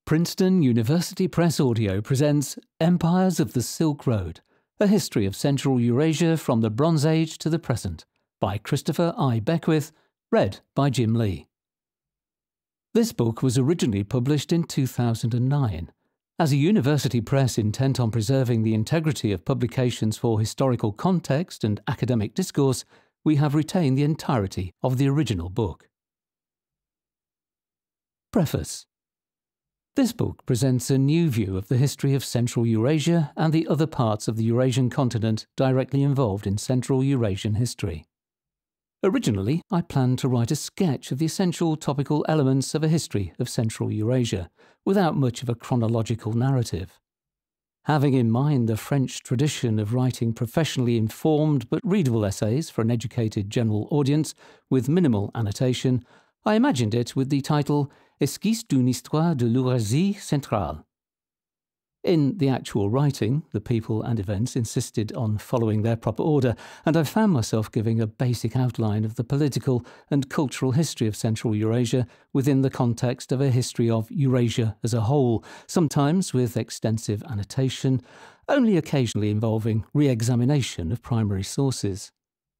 Princeton University Press Audio presents Empires of the Silk Road, a history of Central Eurasia from the Bronze Age to the present, by Christopher I. Beckwith, read by Jim Lee. This book was originally published in 2009. As a university press intent on preserving the integrity of publications for historical context and academic discourse, we have retained the entirety of the original book. Preface. This book presents a new view of the history of Central Eurasia and the other parts of the Eurasian continent directly involved in Central Eurasian history. Originally, I planned to write a sketch of the essential topical elements of a history of Central Eurasia, without much of a chronological narrative. Having in mind the French tradition of writing professionally informed but readable essays for an educated general audience with minimal annotation, I imagined it with the title Esquisse d'une histoire de l'Eurasie centrale. In the actual writing, the people and events insisted on following their proper order, and I found myself giving a basic outline of the political and cultural history of Central Eurasia within the context of a history of Eurasia as a whole, sometimes with extensive annotation, only occasionally involving re-examination of primary sources.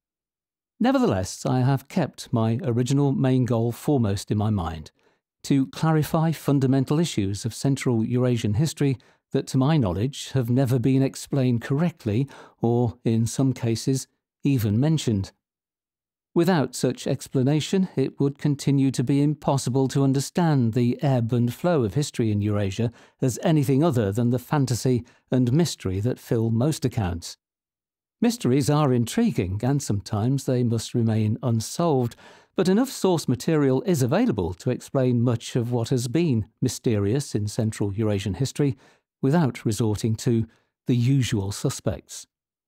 Nevertheless, I have kept my original main goal foremost in my mind: to clarify fundamental issues of Central Eurasian history that, to my knowledge, have never been explained correctly or, in some cases, even mentioned. Without such explanation, it would continue to be impossible to understand the ebb and flow of history in Eurasia as anything other than the fantasy and mystery that fill most accounts. Mysteries are intriguing, and sometimes they must remain unsolved, but enough source material is available to explain much of what has been mysterious in Central Eurasian history, without resorting to the usual suspects.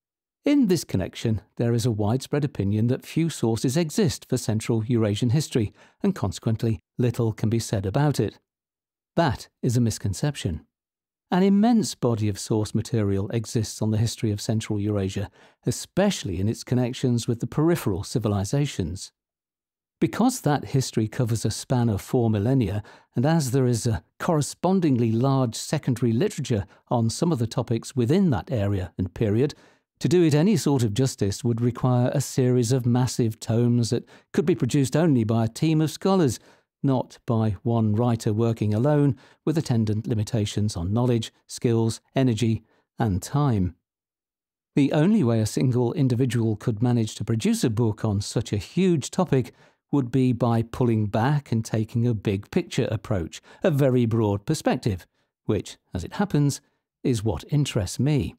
In this connection, there is a widespread opinion that few sources exist for Central Eurasian history, and consequently little can be said about it. That is a misconception. An immense body of source material exists on the history of Central Eurasia, especially in its connections with the peripheral civilizations. Because that history covers a span of 4 millennia, and as there is a correspondingly large secondary literature on some of the topics within that area and period, to do it any sort of justice would require a series of massive tomes that could be produced only by a team of scholars, not by one writer working alone, with attendant limitations on knowledge, skills, energy, and time. The only way a single individual could manage to produce a book on such a huge topic would be by pulling back and taking a big picture approach, a very broad perspective, which, as it happens, is what interests me.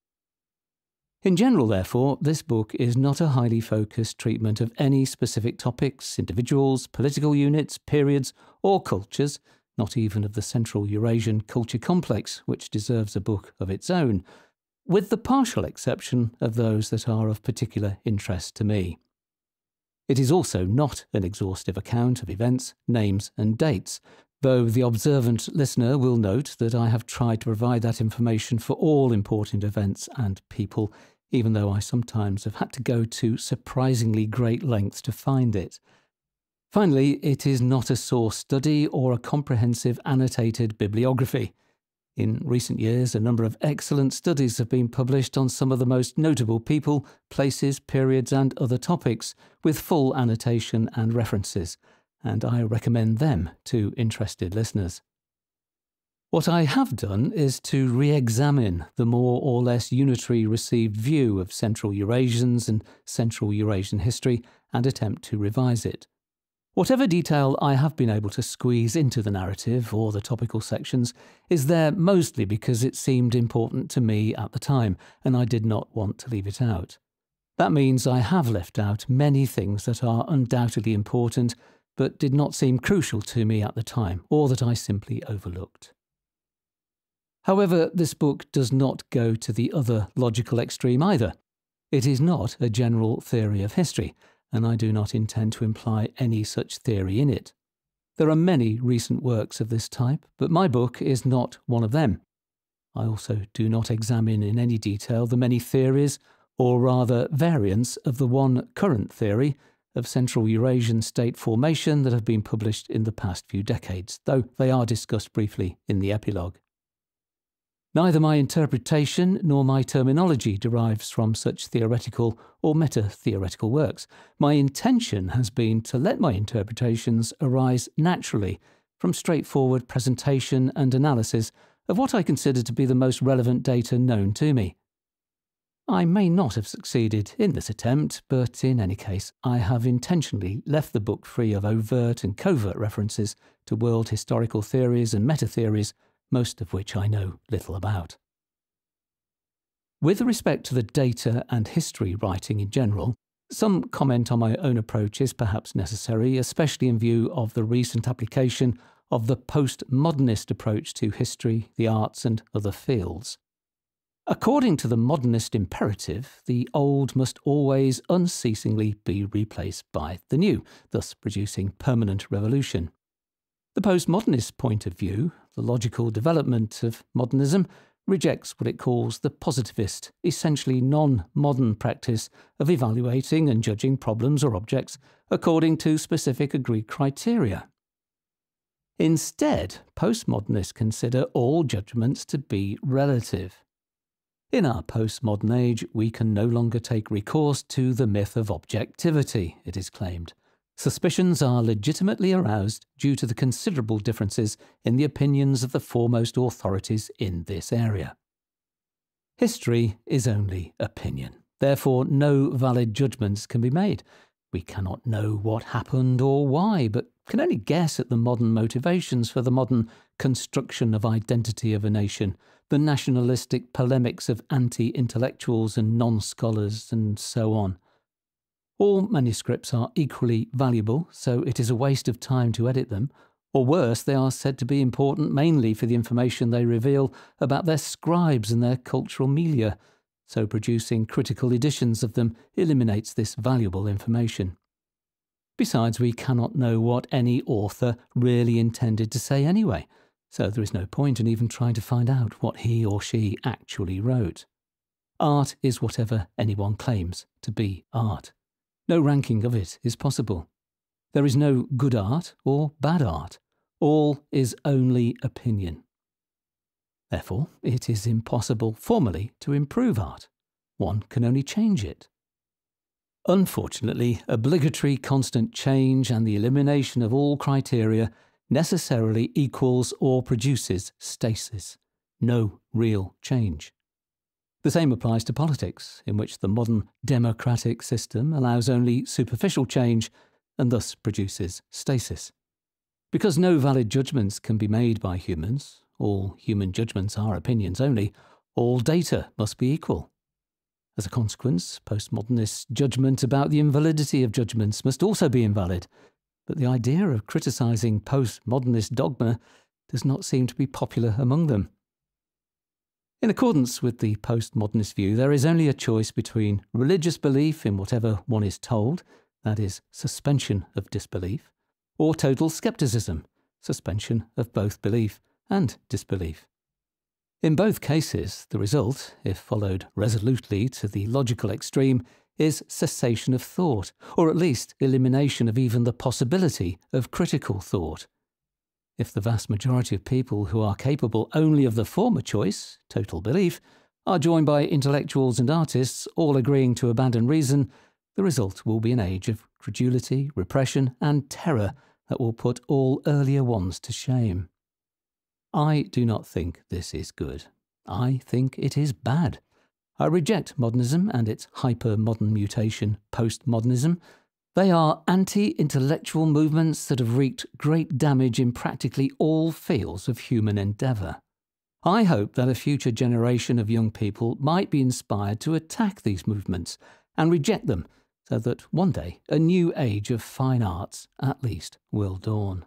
In general, therefore, this book is not a highly focused treatment of any specific topics, individuals, political units, periods, or cultures, not even of the Central Eurasian culture complex, which deserves a book of its own, with the partial exception of those that are of particular interest to me. It is also not an exhaustive account of events, names, and dates, though the observant listener will note that I have tried to provide that information for all important events and people, even though I sometimes have had to go to surprisingly great lengths to find it. Finally, it is not a source study or a comprehensive annotated bibliography. In recent years, a number of excellent studies have been published on some of the most notable people, places, periods, and other topics, with full annotation and references, and I recommend them to interested listeners. What I have done is to re-examine the more or less unitary received view of Central Eurasians and Central Eurasian history and attempt to revise it. Whatever detail I have been able to squeeze into the narrative or the topical sections is there mostly because it seemed important to me at the time, and I did not want to leave it out. That means I have left out many things that are undoubtedly important, but did not seem crucial to me at the time, or that I simply overlooked. However, this book does not go to the other logical extreme either. It is not a general theory of history, and I do not intend to imply any such theory in it. There are many recent works of this type, but my book is not one of them. I also do not examine in any detail the many theories, or rather variants, of the one current theory, of Central Eurasian state formation that have been published in the past few decades, though they are discussed briefly in the epilogue. Neither my interpretation nor my terminology derives from such theoretical or meta-theoretical works. My intention has been to let my interpretations arise naturally from straightforward presentation and analysis of what I consider to be the most relevant data known to me. I may not have succeeded in this attempt, but in any case, I have intentionally left the book free of overt and covert references to world historical theories and meta-theories, most of which I know little about. With respect to the data and history writing in general, some comment on my own approach is perhaps necessary, especially in view of the recent application of the postmodernist approach to history, the arts, and other fields. According to the modernist imperative, the old must always unceasingly be replaced by the new, thus producing permanent revolution. The postmodernist point of view, the logical development of modernism, rejects what it calls the positivist, essentially non-modern practice of evaluating and judging problems or objects according to specific agreed criteria. Instead, postmodernists consider all judgments to be relative. In our postmodern age, we can no longer take recourse to the myth of objectivity, it is claimed. Suspicions are legitimately aroused due to the considerable differences in the opinions of the foremost authorities in this area. History is only opinion. Therefore, no valid judgments can be made. We cannot know what happened or why, but can only guess at the modern motivations for the modern construction of identity of a nation, the nationalistic polemics of anti-intellectuals and non-scholars, and so on. All manuscripts are equally valuable, so it is a waste of time to edit them, or worse, they are said to be important mainly for the information they reveal about their scribes and their cultural milieu, so producing critical editions of them eliminates this valuable information. Besides, we cannot know what any author really intended to say anyway, so there is no point in even trying to find out what he or she actually wrote. Art is whatever anyone claims to be art. No ranking of it is possible. There is no good art or bad art. All is only opinion. Therefore, it is impossible formally to improve art. One can only change it. Unfortunately, obligatory constant change and the elimination of all criteria necessarily equals or produces stasis, no real change. The same applies to politics, in which the modern democratic system allows only superficial change and thus produces stasis. Because no valid judgments can be made by humans, all human judgments are opinions only, all data must be equal. As a consequence, postmodernists' judgment about the invalidity of judgments must also be invalid, but the idea of criticising postmodernist dogma does not seem to be popular among them. In accordance with the postmodernist view, there is only a choice between religious belief in whatever one is told, that is, suspension of disbelief, or total scepticism, suspension of both belief and disbelief. In both cases, the result, if followed resolutely to the logical extreme, is cessation of thought, or at least elimination of even the possibility of critical thought. If the vast majority of people who are capable only of the former choice, total belief, are joined by intellectuals and artists all agreeing to abandon reason, the result will be an age of credulity, repression, and terror that will put all earlier ones to shame. I do not think this is good. I think it is bad. I reject modernism and its hyper-modern mutation, postmodernism. They are anti-intellectual movements that have wreaked great damage in practically all fields of human endeavour. I hope that a future generation of young people might be inspired to attack these movements and reject them, so that one day a new age of fine arts at least will dawn.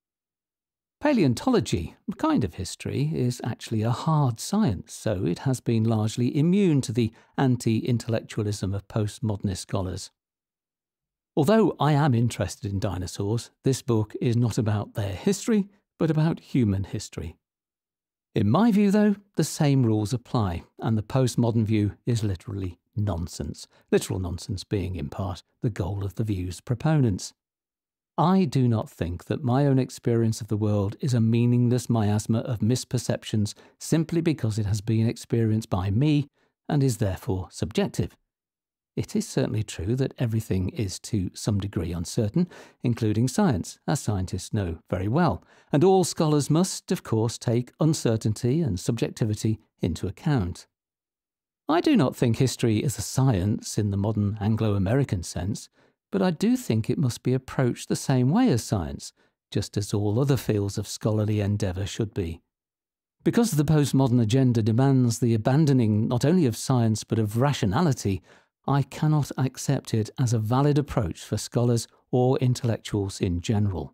Paleontology, a kind of history, is actually a hard science, so it has been largely immune to the anti-intellectualism of postmodernist scholars. Although I am interested in dinosaurs, this book is not about their history, but about human history. In my view, though, the same rules apply, and the postmodern view is literally nonsense, literal nonsense being, in part, the goal of the view's proponents. I do not think that my own experience of the world is a meaningless miasma of misperceptions simply because it has been experienced by me and is therefore subjective. It is certainly true that everything is to some degree uncertain, including science, as scientists know very well, and all scholars must, of course, take uncertainty and subjectivity into account. I do not think history is a science in the modern Anglo-American sense, but I do think it must be approached the same way as science, just as all other fields of scholarly endeavour should be. Because the postmodern agenda demands the abandoning not only of science but of rationality, I cannot accept it as a valid approach for scholars or intellectuals in general.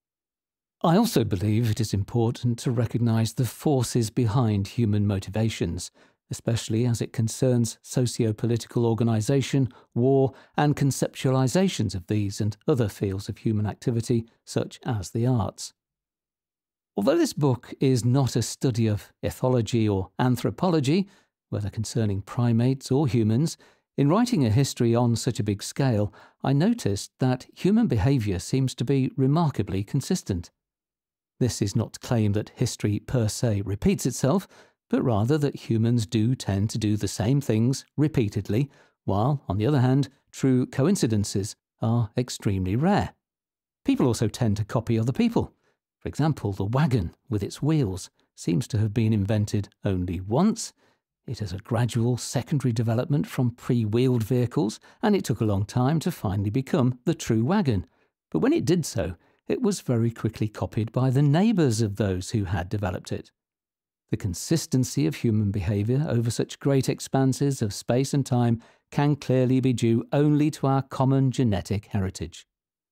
I also believe it is important to recognise the forces behind human motivations, especially as it concerns socio-political organisation, war, and conceptualisations of these and other fields of human activity, such as the arts. Although this book is not a study of ethology or anthropology, whether concerning primates or humans, in writing a history on such a big scale, I noticed that human behaviour seems to be remarkably consistent. This is not to claim that history per se repeats itself, but rather that humans do tend to do the same things repeatedly, while, on the other hand, true coincidences are extremely rare. People also tend to copy other people. For example, the wagon, with its wheels, seems to have been invented only once. It is a gradual secondary development from pre-wheeled vehicles, and it took a long time to finally become the true wagon. But when it did so, it was very quickly copied by the neighbours of those who had developed it. The consistency of human behaviour over such great expanses of space and time can clearly be due only to our common genetic heritage.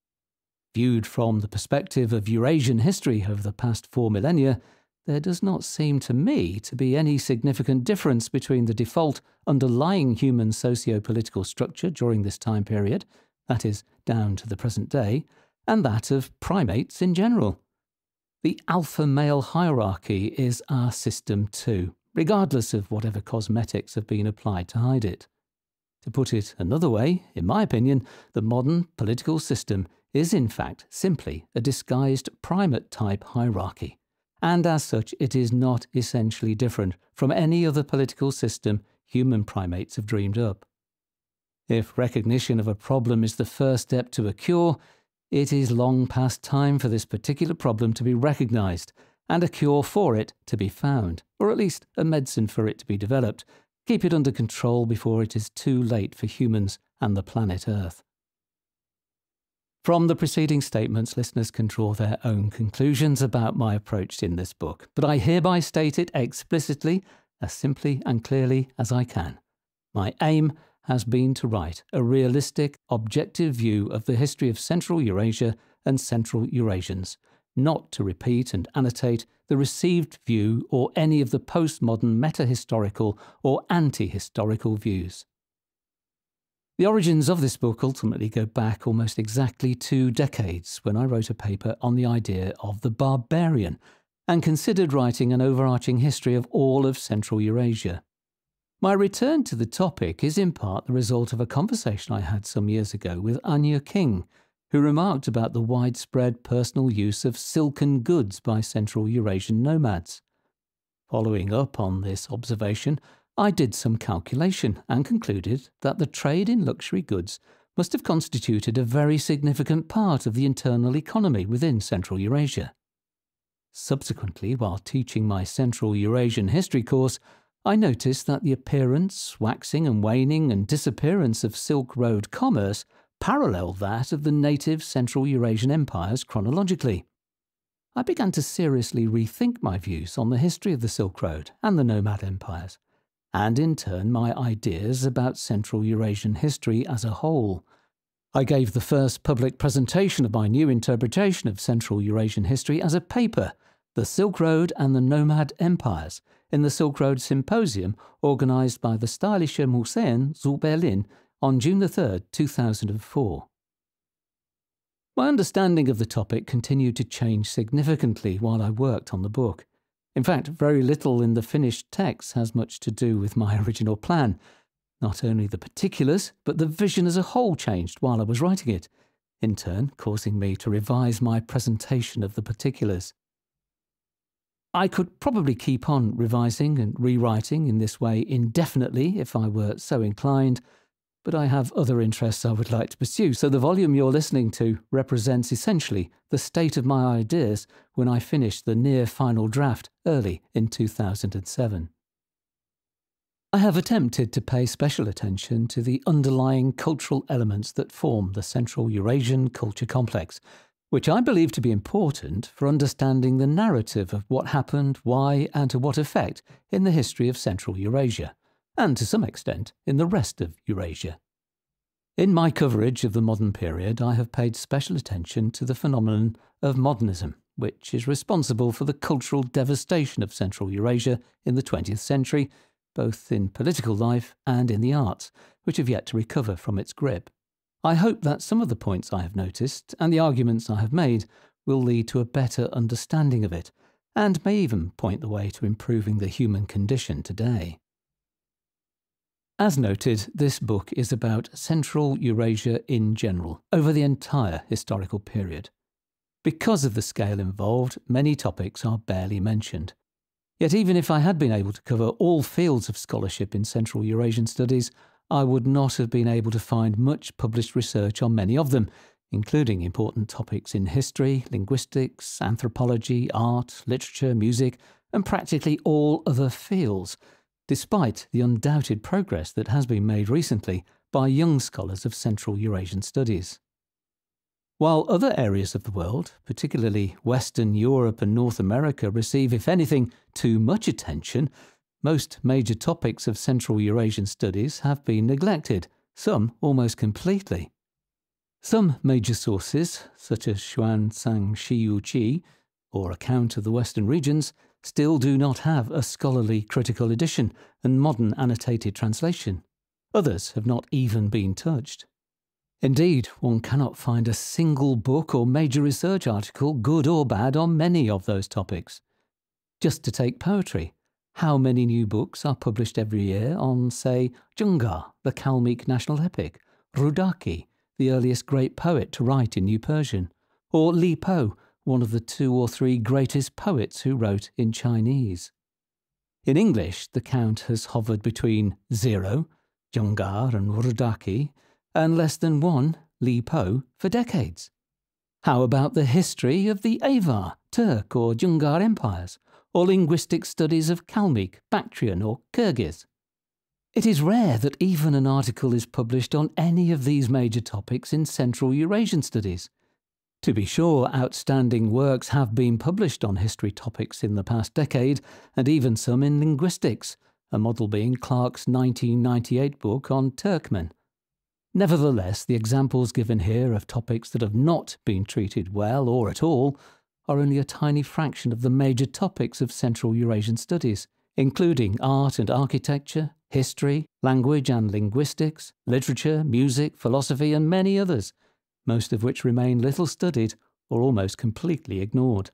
Viewed from the perspective of Eurasian history over the past 4 millennia, there does not seem to me to be any significant difference between the default underlying human socio-political structure during this time period, that is, down to the present day, and that of primates in general. The alpha male hierarchy is our system too, regardless of whatever cosmetics have been applied to hide it. To put it another way, in my opinion, the modern political system is in fact simply a disguised primate-type hierarchy, and as such it is not essentially different from any other political system human primates have dreamed up. If recognition of a problem is the first step to a cure, it is long past time for this particular problem to be recognised, and a cure for it to be found, or at least a medicine for it to be developed. Keep it under control before it is too late for humans and the planet Earth. From the preceding statements, listeners can draw their own conclusions about my approach in this book, but I hereby state it explicitly, as simply and clearly as I can. My aim has been to write a realistic, objective view of the history of Central Eurasia and Central Eurasians, not to repeat and annotate the received view or any of the postmodern meta-historical or anti-historical views. The origins of this book ultimately go back almost exactly 2 decades when I wrote a paper on the idea of the barbarian and considered writing an overarching history of all of Central Eurasia. My return to the topic is in part the result of a conversation I had some years ago with Anya King, who remarked about the widespread personal use of silken goods by Central Eurasian nomads. Following up on this observation, I did some calculation and concluded that the trade in luxury goods must have constituted a very significant part of the internal economy within Central Eurasia. Subsequently, while teaching my Central Eurasian history course, I noticed that the appearance, waxing and waning and disappearance of Silk Road commerce paralleled that of the native Central Eurasian empires chronologically. I began to seriously rethink my views on the history of the Silk Road and the nomad empires, and in turn my ideas about Central Eurasian history as a whole. I gave the first public presentation of my new interpretation of Central Eurasian history as a paper, The Silk Road and the Nomad Empires, in the Silk Road Symposium organised by the Stylische Museen zu Berlin on June 3, 2004. My understanding of the topic continued to change significantly while I worked on the book. In fact, very little in the finished text has much to do with my original plan. Not only the particulars, but the vision as a whole changed while I was writing it, in turn causing me to revise my presentation of the particulars. I could probably keep on revising and rewriting in this way indefinitely if I were so inclined, but I have other interests I would like to pursue, so the volume you're listening to represents essentially the state of my ideas when I finished the near-final draft early in 2007. I have attempted to pay special attention to the underlying cultural elements that form the Central Eurasian culture complex, which I believe to be important for understanding the narrative of what happened, why, and to what effect in the history of Central Eurasia, and to some extent in the rest of Eurasia. In my coverage of the modern period, I have paid special attention to the phenomenon of modernism, which is responsible for the cultural devastation of Central Eurasia in the 20th century, both in political life and in the arts, which have yet to recover from its grip. I hope that some of the points I have noticed and the arguments I have made will lead to a better understanding of it, and may even point the way to improving the human condition today. As noted, this book is about Central Eurasia in general, over the entire historical period. Because of the scale involved, many topics are barely mentioned. Yet even if I had been able to cover all fields of scholarship in Central Eurasian studies, I would not have been able to find much published research on many of them, including important topics in history, linguistics, anthropology, art, literature, music, and practically all other fields, despite the undoubted progress that has been made recently by young scholars of Central Eurasian studies. While other areas of the world, particularly Western Europe and North America, receive, if anything, too much attention, most major topics of Central Eurasian studies have been neglected, some almost completely. Some major sources, such as Xuan Sang Shiyu Qi, or Account of the Western Regions, still do not have a scholarly critical edition and modern annotated translation. Others have not even been touched. Indeed, one cannot find a single book or major research article, good or bad, on many of those topics. Just to take poetry, how many new books are published every year on, say, Jungar, the Kalmyk national epic, Rudaki, the earliest great poet to write in New Persian, or Li Po, one of the 2 or 3 greatest poets who wrote in Chinese. In English, the count has hovered between 0, Jungar and Rudaki, and less than 1, Li Po, for decades. How about the history of the Avar, Turk or Jungar empires, or linguistic studies of Kalmyk, Bactrian or Kyrgyz? It is rare that even an article is published on any of these major topics in Central Eurasian studies. To be sure, outstanding works have been published on history topics in the past decade, and even some in linguistics, a model being Clarke's 1998 book on Turkmen. Nevertheless, the examples given here of topics that have not been treated well or at all are only a tiny fraction of the major topics of Central Eurasian studies, including art and architecture, history, language and linguistics, literature, music, philosophy, and many others, most of which remain little studied or almost completely ignored.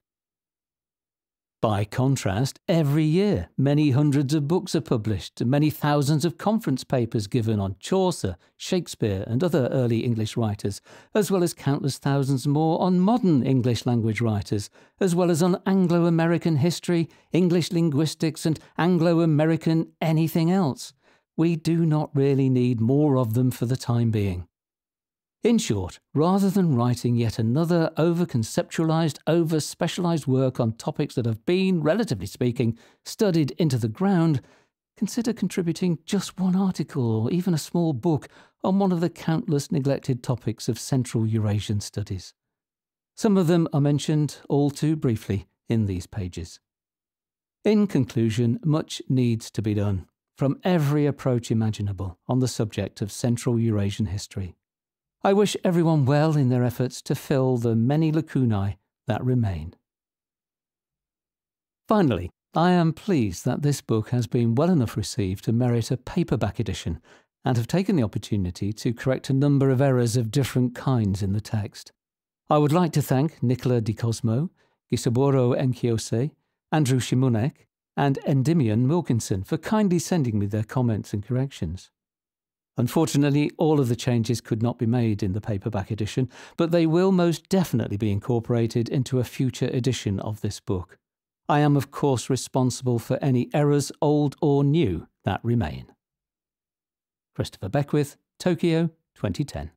By contrast, every year many hundreds of books are published and many thousands of conference papers given on Chaucer, Shakespeare and other early English writers, as well as countless thousands more on modern English language writers, as well as on Anglo-American history, English linguistics and Anglo-American anything else. We do not really need more of them for the time being. In short, rather than writing yet another over-conceptualized, over-specialized work on topics that have been, relatively speaking, studied into the ground, consider contributing just one article or even a small book on one of the countless neglected topics of Central Eurasian studies. Some of them are mentioned all too briefly in these pages. In conclusion, much needs to be done, from every approach imaginable, on the subject of Central Eurasian history. I wish everyone well in their efforts to fill the many lacunae that remain. Finally, I am pleased that this book has been well enough received to merit a paperback edition, and have taken the opportunity to correct a number of errors of different kinds in the text. I would like to thank Nicola Di Cosmo, Gisaboro Enkiose, Andrew Shimunek, and Endymion Wilkinson for kindly sending me their comments and corrections. Unfortunately, all of the changes could not be made in the paperback edition, but they will most definitely be incorporated into a future edition of this book. I am of course responsible for any errors, old or new, that remain. Christopher Beckwith, Tokyo, 2010.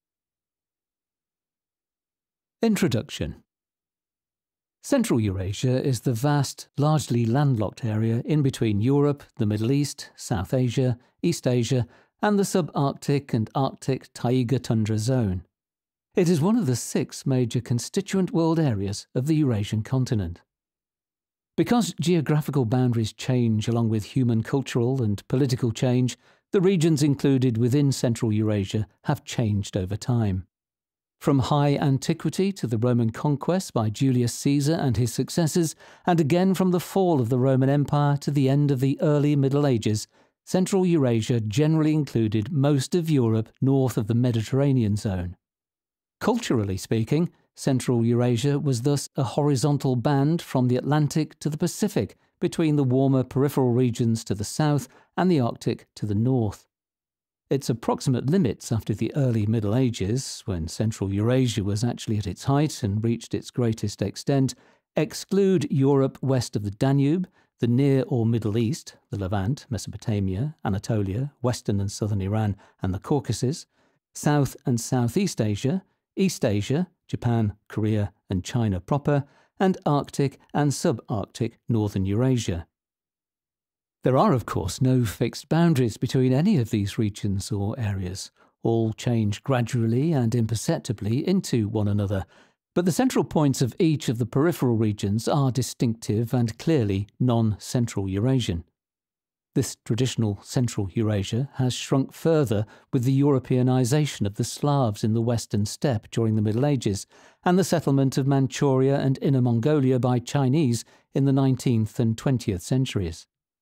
Introduction. Central Eurasia is the vast, largely landlocked area in between Europe, the Middle East, South Asia, East Asia, and the subarctic and Arctic taiga tundra zone. It is one of the 6 major constituent world areas of the Eurasian continent. Because geographical boundaries change along with human cultural and political change, the regions included within Central Eurasia have changed over time. From high antiquity to the Roman conquest by Julius Caesar and his successors, and again from the fall of the Roman Empire to the end of the early Middle Ages, Central Eurasia generally included most of Europe north of the Mediterranean zone. Culturally speaking, Central Eurasia was thus a horizontal band from the Atlantic to the Pacific, between the warmer peripheral regions to the south and the Arctic to the north. Its approximate limits after the early Middle Ages, when Central Eurasia was actually at its height and reached its greatest extent, exclude Europe west of the Danube, the Near or Middle East, the Levant, Mesopotamia, Anatolia, western and southern Iran, and the Caucasus, South and Southeast Asia, East Asia, Japan, Korea, and China proper, and Arctic and subarctic northern Eurasia. There are, of course, no fixed boundaries between any of these regions or areas. All change gradually and imperceptibly into one another, but the central points of each of the peripheral regions are distinctive and clearly non-Central Eurasian. This traditional Central Eurasia has shrunk further with the Europeanization of the Slavs in the Western Steppe during the Middle Ages and the settlement of Manchuria and Inner Mongolia by Chinese in the 19th and 20th centuries.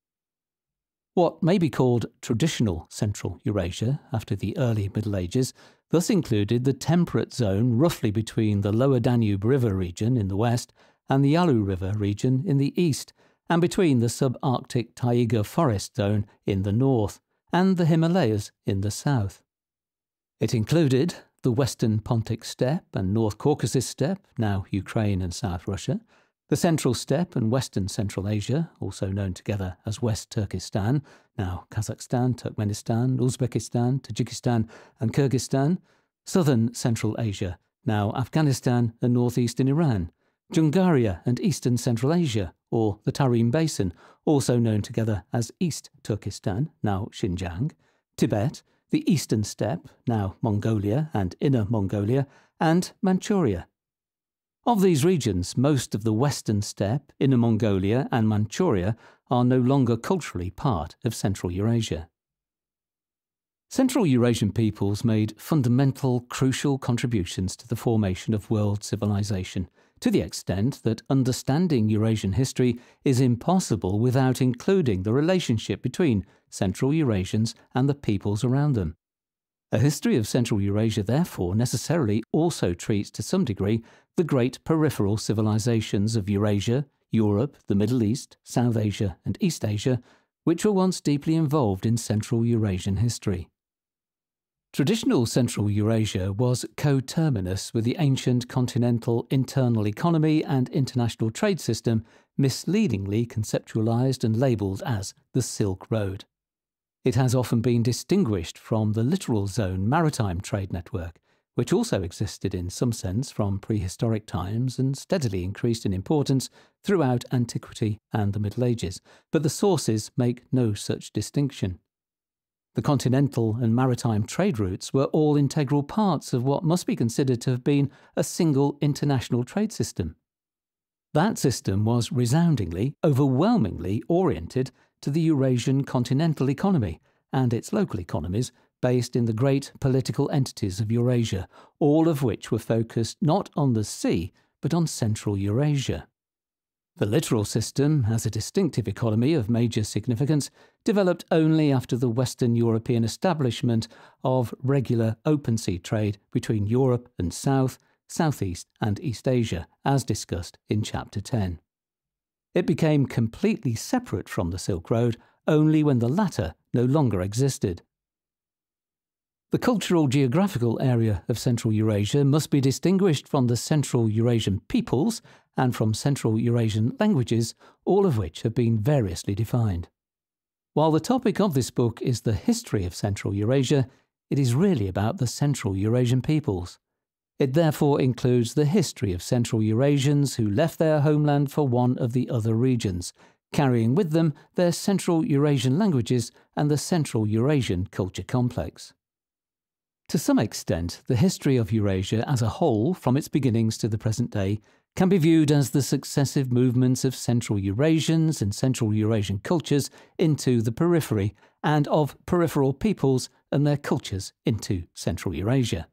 What may be called traditional Central Eurasia after the early Middle Ages thus included the temperate zone roughly between the lower Danube River region in the west and the Yalu River region in the east, and between the subarctic taiga forest zone in the north and the Himalayas in the south. It included the western Pontic steppe and North Caucasus steppe, now Ukraine and South Russia, the Central Steppe and Western Central Asia, also known together as West Turkestan, now Kazakhstan, Turkmenistan, Uzbekistan, Tajikistan and Kyrgyzstan, Southern Central Asia, now Afghanistan and northeastern Iran, Jungaria and Eastern Central Asia, or the Tarim Basin, also known together as East Turkestan, now Xinjiang, Tibet, the Eastern Steppe, now Mongolia and Inner Mongolia, and Manchuria. Of these regions, most of the Western Steppe, Inner Mongolia and Manchuria are no longer culturally part of Central Eurasia. Central Eurasian peoples made fundamental, crucial contributions to the formation of world civilization, to the extent that understanding Eurasian history is impossible without including the relationship between Central Eurasians and the peoples around them. A history of Central Eurasia, therefore, necessarily also treats to some degree the great peripheral civilizations of Eurasia, Europe, the Middle East, South Asia and East Asia, which were once deeply involved in Central Eurasian history. Traditional Central Eurasia was coterminous with the ancient continental internal economy and international trade system, misleadingly conceptualized and labelled as the Silk Road. It has often been distinguished from the littoral zone maritime trade network, which also existed in some sense from prehistoric times and steadily increased in importance throughout antiquity and the Middle Ages, but the sources make no such distinction. The continental and maritime trade routes were all integral parts of what must be considered to have been a single international trade system. That system was resoundingly, overwhelmingly oriented to the Eurasian continental economy and its local economies based in the great political entities of Eurasia, all of which were focused not on the sea but on Central Eurasia. The littoral system, as a distinctive economy of major significance, developed only after the Western European establishment of regular open sea trade between Europe and South, Southeast and East Asia, as discussed in Chapter 10. It became completely separate from the Silk Road only when the latter no longer existed. The cultural geographical area of Central Eurasia must be distinguished from the Central Eurasian peoples and from Central Eurasian languages, all of which have been variously defined. While the topic of this book is the history of Central Eurasia, it is really about the Central Eurasian peoples. It therefore includes the history of Central Eurasians who left their homeland for one of the other regions, carrying with them their Central Eurasian languages and the Central Eurasian culture complex. To some extent, the history of Eurasia as a whole, from its beginnings to the present day, can be viewed as the successive movements of Central Eurasians and Central Eurasian cultures into the periphery, and of peripheral peoples and their cultures into Central Eurasia.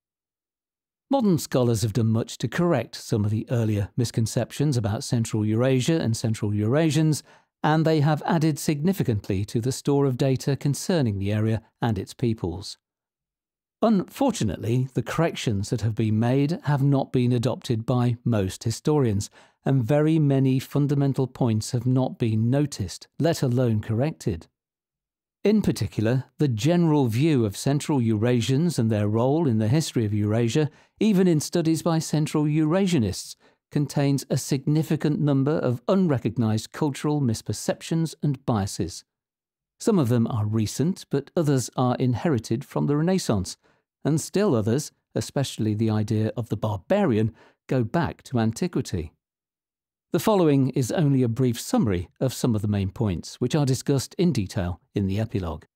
Modern scholars have done much to correct some of the earlier misconceptions about Central Eurasia and Central Eurasians, and they have added significantly to the store of data concerning the area and its peoples. Unfortunately, the corrections that have been made have not been adopted by most historians, and very many fundamental points have not been noticed, let alone corrected. In particular, the general view of Central Eurasians and their role in the history of Eurasia, even in studies by Central Eurasianists, contains a significant number of unrecognised cultural misperceptions and biases. Some of them are recent, but others are inherited from the Renaissance, and still others, especially the idea of the barbarian, go back to antiquity. The following is only a brief summary of some of the main points, which are discussed in detail in the epilogue.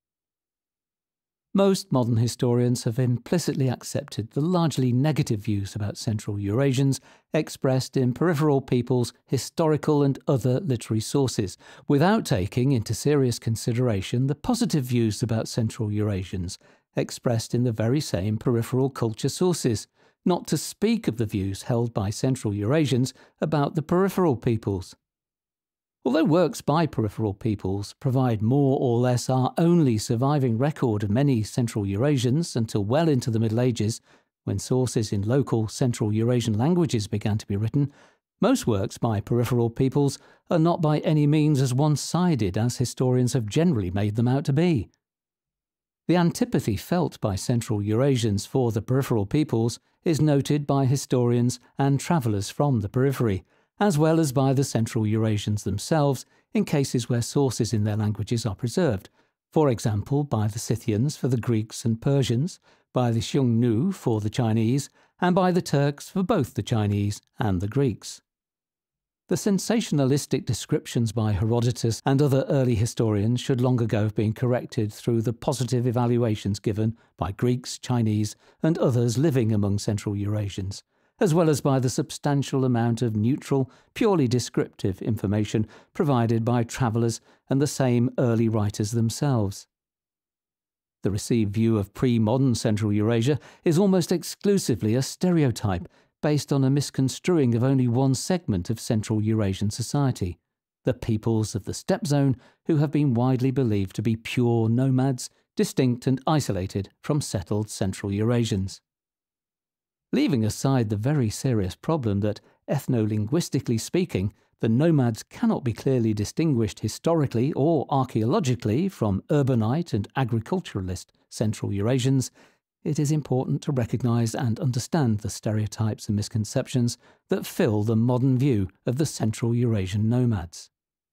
Most modern historians have implicitly accepted the largely negative views about Central Eurasians expressed in peripheral peoples' historical and other literary sources, without taking into serious consideration the positive views about Central Eurasians expressed in the very same peripheral culture sources, not to speak of the views held by Central Eurasians about the peripheral peoples. Although works by peripheral peoples provide more or less our only surviving record of many Central Eurasians until well into the Middle Ages, when sources in local Central Eurasian languages began to be written, most works by peripheral peoples are not by any means as one-sided as historians have generally made them out to be. The antipathy felt by Central Eurasians for the peripheral peoples is noted by historians and travellers from the periphery, as well as by the Central Eurasians themselves in cases where sources in their languages are preserved, for example by the Scythians for the Greeks and Persians, by the Xiongnu for the Chinese, and by the Turks for both the Chinese and the Greeks. The sensationalistic descriptions by Herodotus and other early historians should long ago have been corrected through the positive evaluations given by Greeks, Chinese, and others living among Central Eurasians, as well as by the substantial amount of neutral, purely descriptive information provided by travellers and the same early writers themselves. The received view of pre-modern Central Eurasia is almost exclusively a stereotype based on a misconstruing of only one segment of Central Eurasian society, the peoples of the steppe zone who have been widely believed to be pure nomads, distinct and isolated from settled Central Eurasians. Leaving aside the very serious problem that, ethno-linguistically speaking, the nomads cannot be clearly distinguished historically or archaeologically from urbanite and agriculturalist Central Eurasians, it is important to recognise and understand the stereotypes and misconceptions that fill the modern view of the Central Eurasian nomads.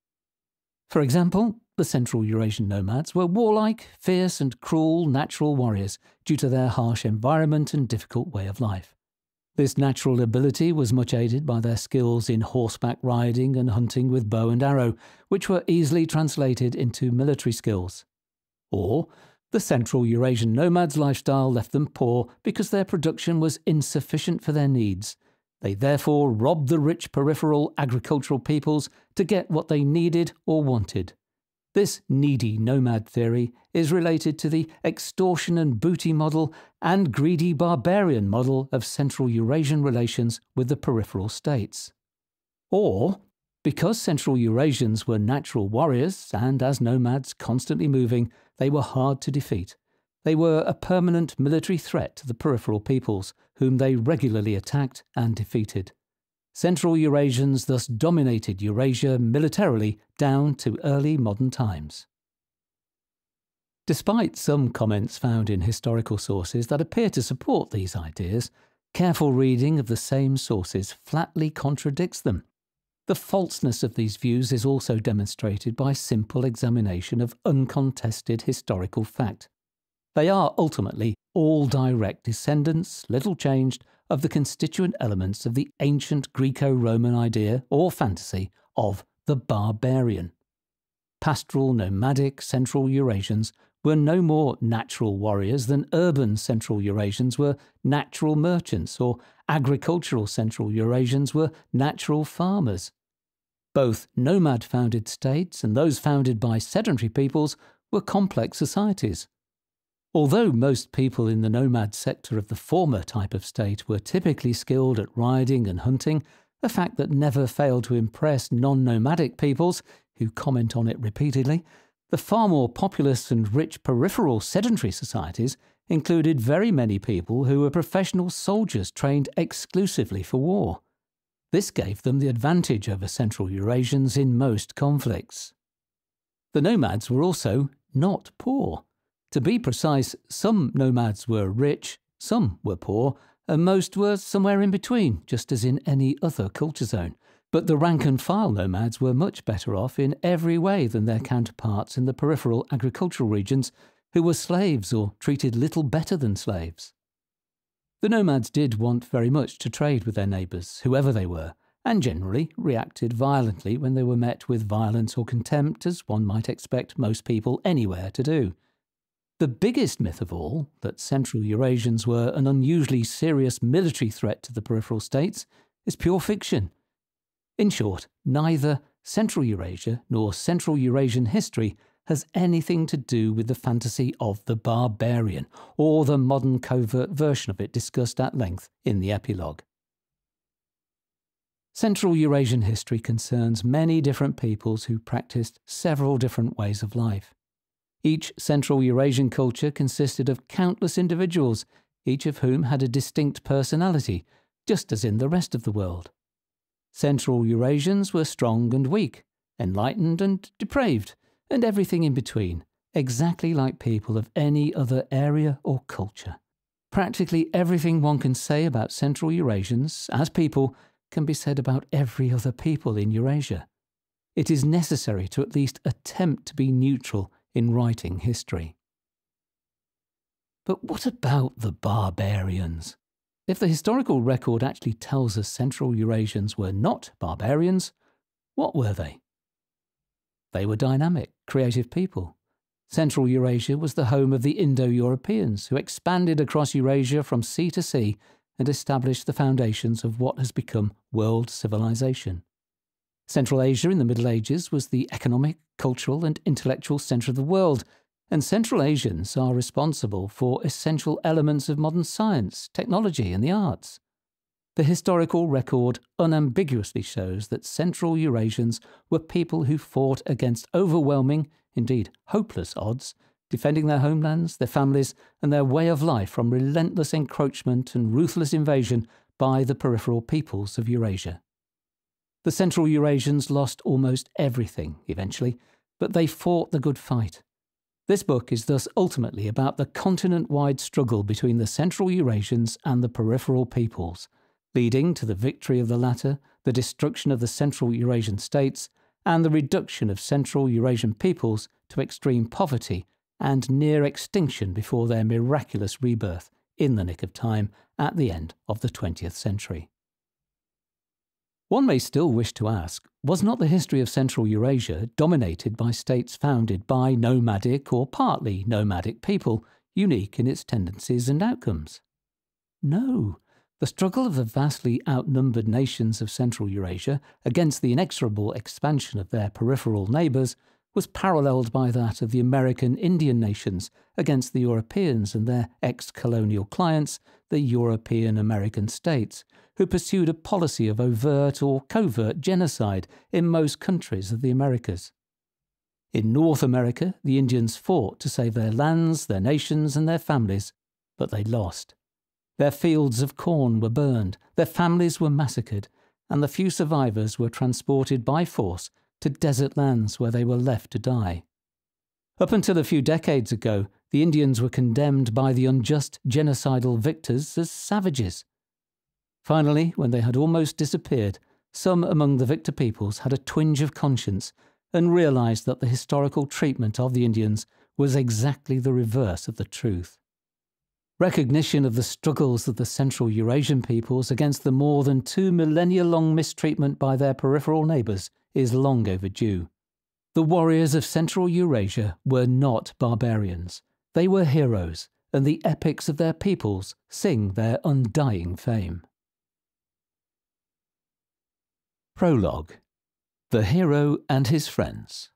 For example, the Central Eurasian nomads were warlike, fierce and cruel natural warriors due to their harsh environment and difficult way of life. This natural ability was much aided by their skills in horseback riding and hunting with bow and arrow, which were easily translated into military skills. Or, the Central Eurasian nomads' lifestyle left them poor because their production was insufficient for their needs. They therefore robbed the rich peripheral agricultural peoples to get what they needed or wanted. This needy nomad theory is related to the extortion and booty model and greedy barbarian model of Central Eurasian relations with the peripheral states. Or, because Central Eurasians were natural warriors and, as nomads constantly moving, they were hard to defeat. They were a permanent military threat to the peripheral peoples, whom they regularly attacked and defeated. Central Eurasians thus dominated Eurasia militarily down to early modern times. Despite some comments found in historical sources that appear to support these ideas, careful reading of the same sources flatly contradicts them. The falseness of these views is also demonstrated by simple examination of uncontested historical fact. They are ultimately all direct descendants, little changed, of the constituent elements of the ancient Greco-Roman idea or fantasy of the barbarian. Pastoral nomadic Central Eurasians were no more natural warriors than urban Central Eurasians were natural merchants, or agricultural Central Eurasians were natural farmers. Both nomad-founded states and those founded by sedentary peoples were complex societies. Although most people in the nomad sector of the former type of state were typically skilled at riding and hunting, a fact that never failed to impress non-nomadic peoples, who comment on it repeatedly, the far more populous and rich peripheral sedentary societies included very many people who were professional soldiers trained exclusively for war. This gave them the advantage over Central Eurasians in most conflicts. The nomads were also not poor. To be precise, some nomads were rich, some were poor, and most were somewhere in between, just as in any other culture zone. But the rank-and-file nomads were much better off in every way than their counterparts in the peripheral agricultural regions, who were slaves or treated little better than slaves. The nomads did want very much to trade with their neighbours, whoever they were, and generally reacted violently when they were met with violence or contempt, as one might expect most people anywhere to do. The biggest myth of all, that Central Eurasians were an unusually serious military threat to the peripheral states, is pure fiction. In short, neither Central Eurasia nor Central Eurasian history has anything to do with the fantasy of the barbarian, or the modern covert version of it discussed at length in the epilogue. Central Eurasian history concerns many different peoples who practiced several different ways of life. Each Central Eurasian culture consisted of countless individuals, each of whom had a distinct personality, just as in the rest of the world. Central Eurasians were strong and weak, enlightened and depraved, and everything in between, exactly like people of any other area or culture. Practically everything one can say about Central Eurasians, as people, can be said about every other people in Eurasia. It is necessary to at least attempt to be neutral in writing history. But what about the barbarians? If the historical record actually tells us Central Eurasians were not barbarians, what were they? They were dynamic, creative people. Central Eurasia was the home of the Indo-Europeans, who expanded across Eurasia from sea to sea and established the foundations of what has become world civilization. Central Asia in the Middle Ages was the economic, cultural and intellectual centre of the world, and Central Asians are responsible for essential elements of modern science, technology and the arts. The historical record unambiguously shows that Central Eurasians were people who fought against overwhelming, indeed hopeless odds, defending their homelands, their families and their way of life from relentless encroachment and ruthless invasion by the peripheral peoples of Eurasia. The Central Eurasians lost almost everything eventually, but they fought the good fight. This book is thus ultimately about the continent-wide struggle between the Central Eurasians and the peripheral peoples, leading to the victory of the latter, the destruction of the Central Eurasian states, and the reduction of Central Eurasian peoples to extreme poverty and near extinction before their miraculous rebirth in the nick of time at the end of the 20th century. One may still wish to ask, was not the history of Central Eurasia dominated by states founded by nomadic or partly nomadic people, unique in its tendencies and outcomes? No. The struggle of the vastly outnumbered nations of Central Eurasia against the inexorable expansion of their peripheral neighbours was paralleled by that of the American Indian nations against the Europeans and their ex-colonial clients, the European American states, who pursued a policy of overt or covert genocide in most countries of the Americas. In North America, the Indians fought to save their lands, their nations and their families, but they lost. Their fields of corn were burned, their families were massacred, and the few survivors were transported by force to desert lands where they were left to die. Up until a few decades ago, the Indians were condemned by the unjust genocidal victors as savages. Finally, when they had almost disappeared, some among the victor peoples had a twinge of conscience and realized that the historical treatment of the Indians was exactly the reverse of the truth. Recognition of the struggles of the Central Eurasian peoples against the more than 2 millennia-long mistreatment by their peripheral neighbours is long overdue. The warriors of Central Eurasia were not barbarians. They were heroes, and the epics of their peoples sing their undying fame. Prologue: The Hero and His Friends.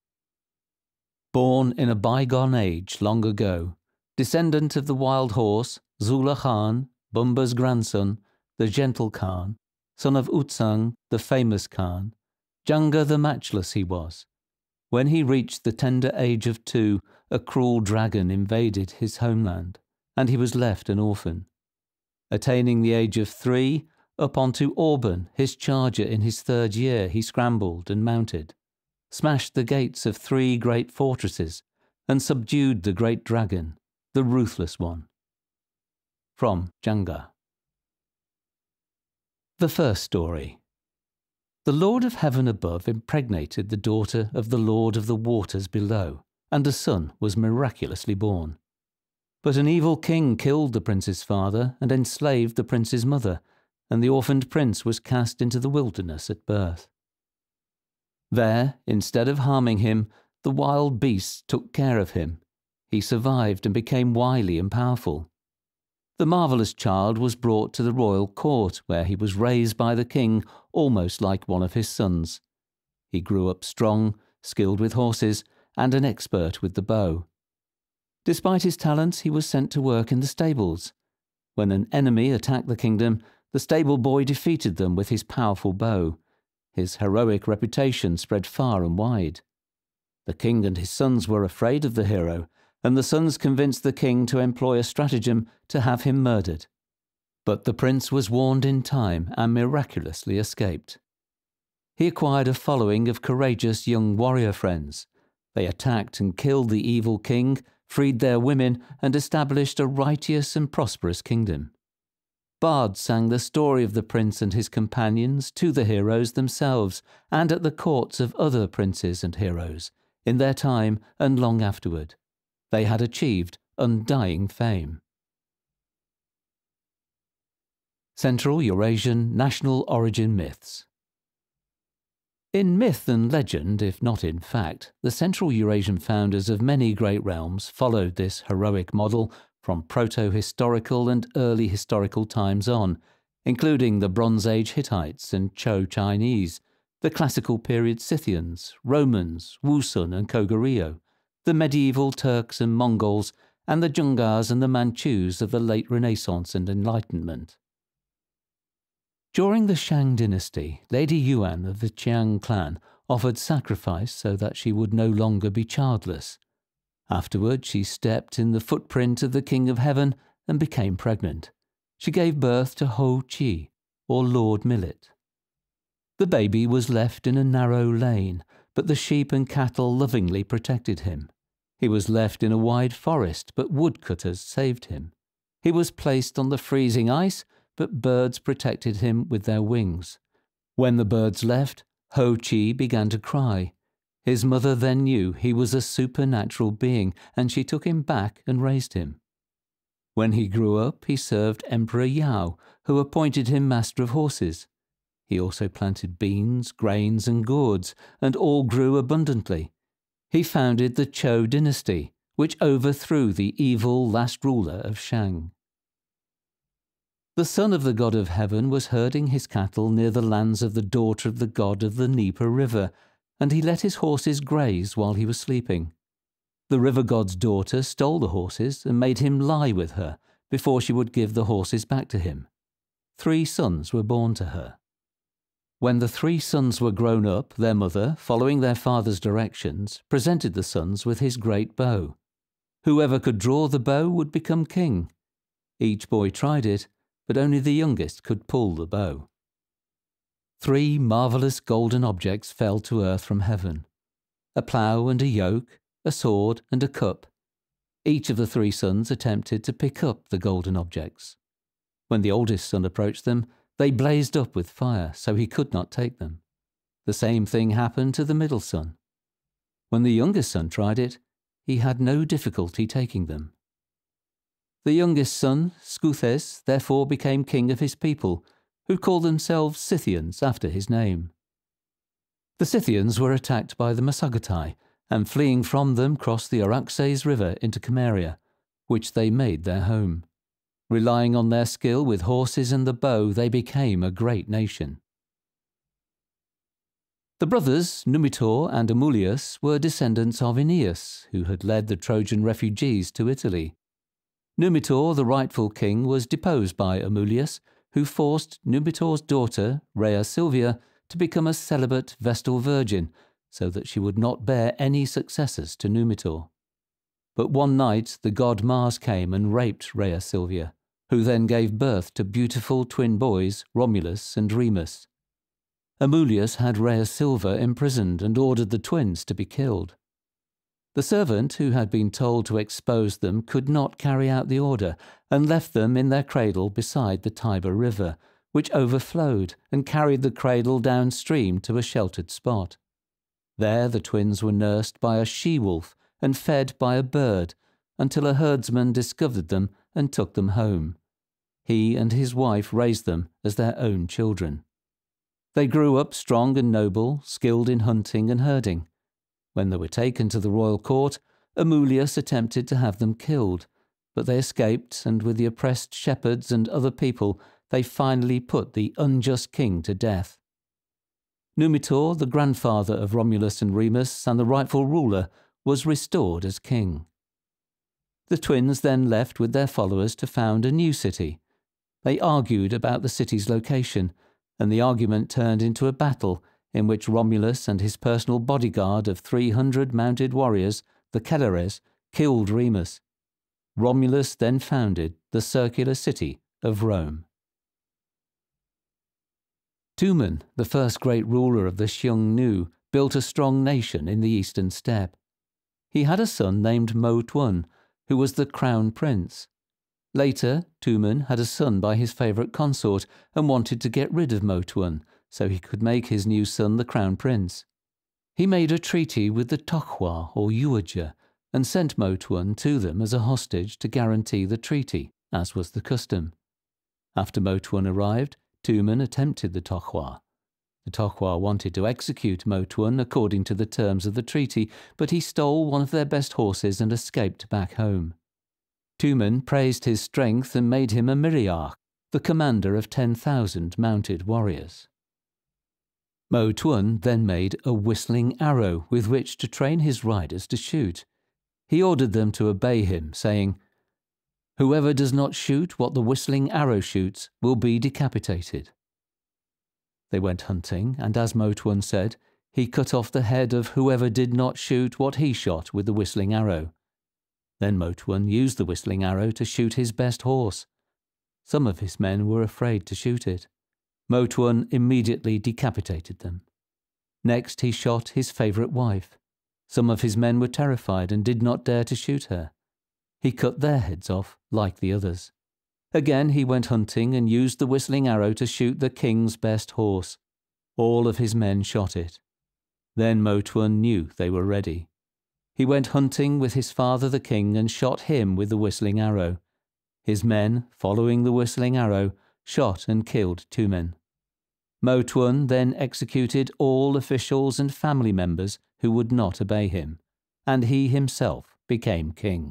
Born in a bygone age long ago, descendant of the wild horse, Zula Khan, Bumba's grandson, the gentle Khan, son of Utsang, the famous Khan, Janga the matchless he was. When he reached the tender age of 2, a cruel dragon invaded his homeland, and he was left an orphan. Attaining the age of 3, up onto Auburn, his charger in his 3rd year, he scrambled and mounted, smashed the gates of 3 great fortresses, and subdued the great dragon, the ruthless one. From Janga. The first story. The Lord of Heaven above impregnated the daughter of the Lord of the waters below, and a son was miraculously born. But an evil king killed the prince's father and enslaved the prince's mother, and the orphaned prince was cast into the wilderness at birth. There, instead of harming him, the wild beasts took care of him. He survived and became wily and powerful. The marvellous child was brought to the royal court, where he was raised by the king almost like one of his sons. He grew up strong, skilled with horses, and an expert with the bow. Despite his talents, he was sent to work in the stables. When an enemy attacked the kingdom, the stable boy defeated them with his powerful bow. His heroic reputation spread far and wide. The king and his sons were afraid of the hero, and the sons convinced the king to employ a stratagem to have him murdered. But the prince was warned in time and miraculously escaped. He acquired a following of courageous young warrior friends. They attacked and killed the evil king, freed their women, and established a righteous and prosperous kingdom. Bards sang the story of the prince and his companions to the heroes themselves and at the courts of other princes and heroes, in their time and long afterward. They had achieved undying fame. Central Eurasian National Origin Myths. In myth and legend, if not in fact, the Central Eurasian founders of many great realms followed this heroic model from proto-historical and early historical times on, including the Bronze Age Hittites and Chou Chinese, the classical period Scythians, Romans, Wusun and Goguryeo, the medieval Turks and Mongols, and the Dzungars and the Manchus of the late Renaissance and Enlightenment. During the Shang dynasty, Lady Yuan of the Qiang clan offered sacrifice so that she would no longer be childless. Afterward, she stepped in the footprint of the King of Heaven and became pregnant. She gave birth to Ho Chi, or Lord Millet. The baby was left in a narrow lane, but the sheep and cattle lovingly protected him. He was left in a wide forest, but woodcutters saved him. He was placed on the freezing ice, but birds protected him with their wings. When the birds left, Ho Chi began to cry. His mother then knew he was a supernatural being, and she took him back and raised him. When he grew up, he served Emperor Yao, who appointed him master of horses. He also planted beans, grains, and gourds, and all grew abundantly. He founded the Chou dynasty, which overthrew the evil last ruler of Shang. The son of the god of heaven was herding his cattle near the lands of the daughter of the god of the Dnieper river, and he let his horses graze while he was sleeping. The river god's daughter stole the horses and made him lie with her before she would give the horses back to him. 3 sons were born to her. When the 3 sons were grown up, their mother, following their father's directions, presented the sons with his great bow. Whoever could draw the bow would become king. Each boy tried it, but only the youngest could pull the bow. 3 marvellous golden objects fell to earth from heaven: a plough and a yoke, a sword, and a cup. Each of the three sons attempted to pick up the golden objects. When the oldest son approached them, they blazed up with fire, so he could not take them. The same thing happened to the middle son. When the youngest son tried it, he had no difficulty taking them. The youngest son, Scythians, therefore became king of his people, who called themselves Scythians after his name. The Scythians were attacked by the Massagetai, and fleeing from them crossed the Araxes River into Cimmeria, which they made their home. Relying on their skill with horses and the bow, they became a great nation. The brothers Numitor and Amulius were descendants of Aeneas, who had led the Trojan refugees to Italy. Numitor, the rightful king, was deposed by Amulius, who forced Numitor's daughter, Rhea Silvia, to become a celibate Vestal virgin, so that she would not bear any successors to Numitor. But one night the god Mars came and raped Rhea Silvia, who then gave birth to beautiful twin boys, Romulus and Remus. Amulius had Rhea Silvia imprisoned and ordered the twins to be killed. The servant, who had been told to expose them, could not carry out the order, and left them in their cradle beside the Tiber River, which overflowed and carried the cradle downstream to a sheltered spot. There the twins were nursed by a she-wolf and fed by a bird, until a herdsman discovered them and took them home. He and his wife raised them as their own children. They grew up strong and noble, skilled in hunting and herding. When they were taken to the royal court, Amulius attempted to have them killed, but they escaped, and with the oppressed shepherds and other people, they finally put the unjust king to death. Numitor, the grandfather of Romulus and Remus and the rightful ruler, was restored as king. The twins then left with their followers to found a new city. They argued about the city's location, and the argument turned into a battle in which Romulus and his personal bodyguard of 300 mounted warriors, the Celeres, killed Remus. Romulus then founded the circular city of Rome. Tumen, the first great ruler of the Xiongnu, built a strong nation in the eastern steppe. He had a son named Mo Tuan, who was the crown prince. Later, Tumen had a son by his favourite consort and wanted to get rid of Mo Tuan, so he could make his new son the crown prince. He made a treaty with the Tokhwa or Yuaja and sent Mo Tuan to them as a hostage to guarantee the treaty, as was the custom. After Mo Tuan arrived, Tumen attempted the Tokhwa. The Tokhwa wanted to execute Mo Tuan according to the terms of the treaty, but he stole one of their best horses and escaped back home. Tumen praised his strength and made him a myriarch, the commander of 10,000 mounted warriors. Mo Tuan then made a whistling arrow with which to train his riders to shoot. He ordered them to obey him, saying, "Whoever does not shoot what the whistling arrow shoots will be decapitated." They went hunting, and as Mo Tuan said, he cut off the head of whoever did not shoot what he shot with the whistling arrow. Then Mo Tuan used the whistling arrow to shoot his best horse. Some of his men were afraid to shoot it. Mo Tuan immediately decapitated them. Next he shot his favourite wife. Some of his men were terrified and did not dare to shoot her. He cut their heads off, like the others. Again he went hunting and used the whistling arrow to shoot the king's best horse. All of his men shot it. Then Mo Tuan knew they were ready. He went hunting with his father the king and shot him with the whistling arrow. His men, following the whistling arrow, shot and killed Tumen. Mo Tuan then executed all officials and family members who would not obey him, and he himself became king.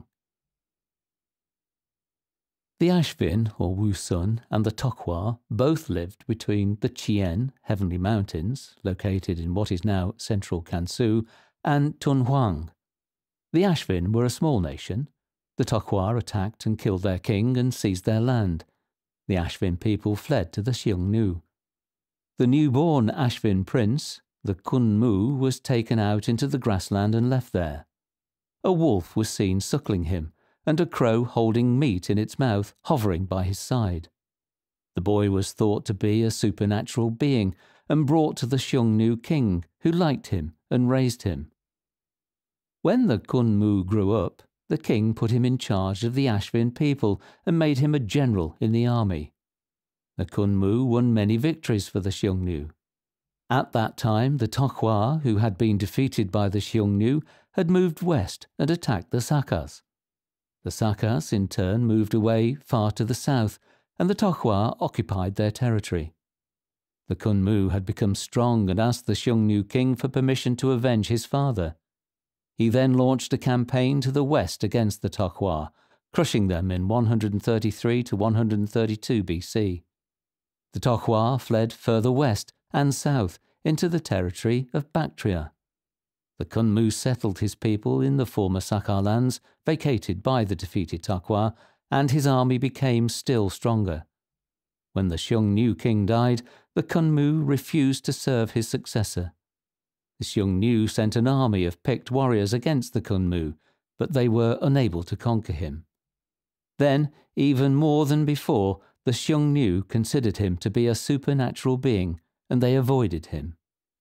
The Ashvin, or Wusun, and the Tokhwa both lived between the Chien, Heavenly Mountains, located in what is now central Kansu, and Tunhuang. The Ashvin were a small nation. The Tokhwa attacked and killed their king and seized their land. The Ashvin people fled to the Xiongnu. The newborn Ashvin prince, the Kunmu, was taken out into the grassland and left there. A wolf was seen suckling him, and a crow holding meat in its mouth hovering by his side. The boy was thought to be a supernatural being and brought to the Xiongnu king, who liked him and raised him. When the Kunmu grew up, the king put him in charge of the Ashvin people and made him a general in the army. The Kunmu won many victories for the Xiongnu. At that time, the Tokhwa, who had been defeated by the Xiongnu, had moved west and attacked the Sakas. The Sakas, in turn, moved away far to the south, and the Tokhwa occupied their territory. The Kunmu had become strong and asked the Xiongnu king for permission to avenge his father. He then launched a campaign to the west against the Tokhwa, crushing them in 133 to 132 BC. The Tokhwa fled further west and south into the territory of Bactria. The Kunmu settled his people in the former Sakar lands vacated by the defeated Tokhwa, and his army became still stronger. When the Xiongnu king died, the Kunmu refused to serve his successor. The Xiongnu sent an army of picked warriors against the Kunmu, but they were unable to conquer him. Then, even more than before, the Xiongnu considered him to be a supernatural being, and they avoided him.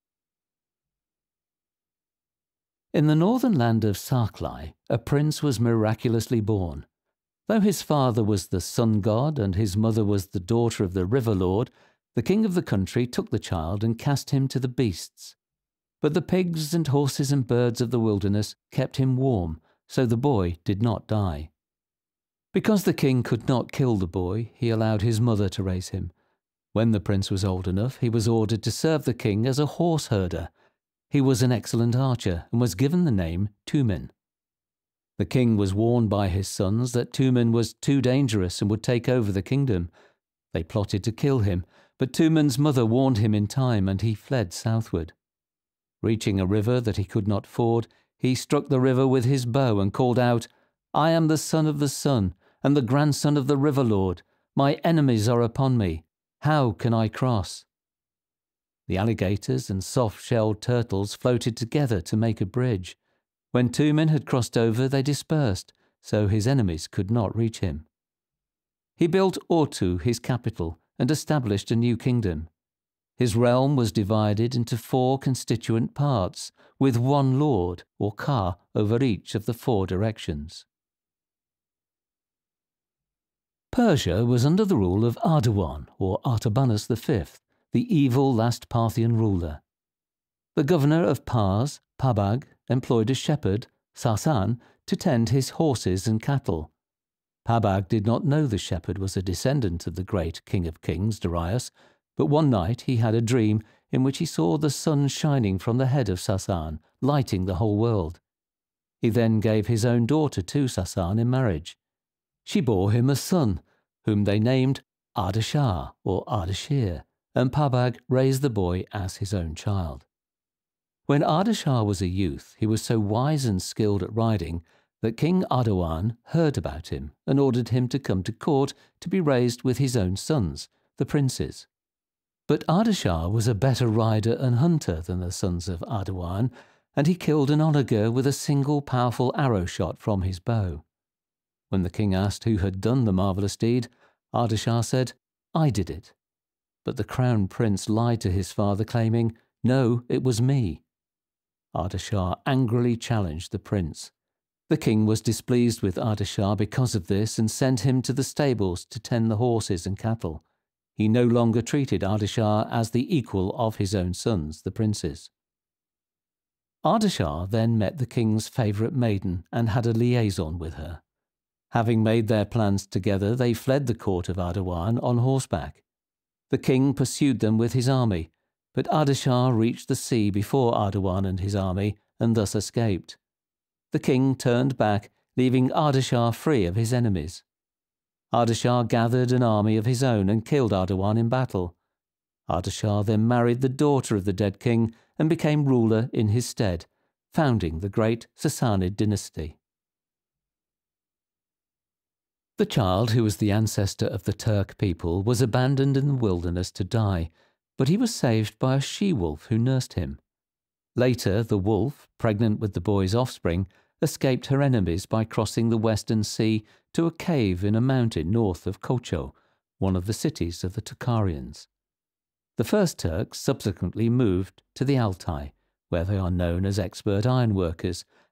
In the northern land of Sarklai, a prince was miraculously born. Though his father was the sun god and his mother was the daughter of the river lord, the king of the country took the child and cast him to the beasts. But the pigs and horses and birds of the wilderness kept him warm, so the boy did not die. Because the king could not kill the boy, he allowed his mother to raise him. When the prince was old enough, he was ordered to serve the king as a horse herder. He was an excellent archer and was given the name Tumen. The king was warned by his sons that Tumen was too dangerous and would take over the kingdom. They plotted to kill him, but Tumen's mother warned him in time and he fled southward. Reaching a river that he could not ford, he struck the river with his bow and called out, "I am the son of the sun and the grandson of the river lord. My enemies are upon me. How can I cross?" The alligators and soft-shelled turtles floated together to make a bridge. When Tumen had crossed over, they dispersed, so his enemies could not reach him. He built Ortu, his capital, and established a new kingdom. His realm was divided into 4 constituent parts, with one lord, or Ka, over each of the 4 directions. Persia was under the rule of Ardawan, or Artabanus V, the evil last Parthian ruler. The governor of Pars, Pabag, employed a shepherd, Sasan, to tend his horses and cattle. Pabag did not know the shepherd was a descendant of the great king of kings, Darius, but one night he had a dream in which he saw the sun shining from the head of Sasan, lighting the whole world. He then gave his own daughter to Sasan in marriage. She bore him a son, whom they named Ardashir or Ardashir, and Pabag raised the boy as his own child. When Ardashir was a youth, he was so wise and skilled at riding that King Ardawan heard about him and ordered him to come to court to be raised with his own sons, the princes. But Ardashir was a better rider and hunter than the sons of Ardawan, and he killed an onager with a single powerful arrow shot from his bow. When the king asked who had done the marvellous deed, Ardashir said, "I did it." But the crown prince lied to his father, claiming, "No, it was me." Ardashir angrily challenged the prince. The king was displeased with Ardashir because of this and sent him to the stables to tend the horses and cattle. He no longer treated Ardashir as the equal of his own sons, the princes. Ardashir then met the king's favourite maiden and had a liaison with her. Having made their plans together, they fled the court of Ardawan on horseback. The king pursued them with his army, but Ardashir reached the sea before Ardawan and his army, and thus escaped. The king turned back, leaving Ardashir free of his enemies. Ardashir gathered an army of his own and killed Ardawan in battle. Ardashir then married the daughter of the dead king and became ruler in his stead, founding the great Sassanid dynasty. The child, who was the ancestor of the Turk people, was abandoned in the wilderness to die, but he was saved by a she-wolf who nursed him. Later, the wolf, pregnant with the boy's offspring, escaped her enemies by crossing the Western Sea to a cave in a mountain north of Kocho, one of the cities of the Tokharians. The first Turks subsequently moved to the Altai, where they are known as expert ironworkers,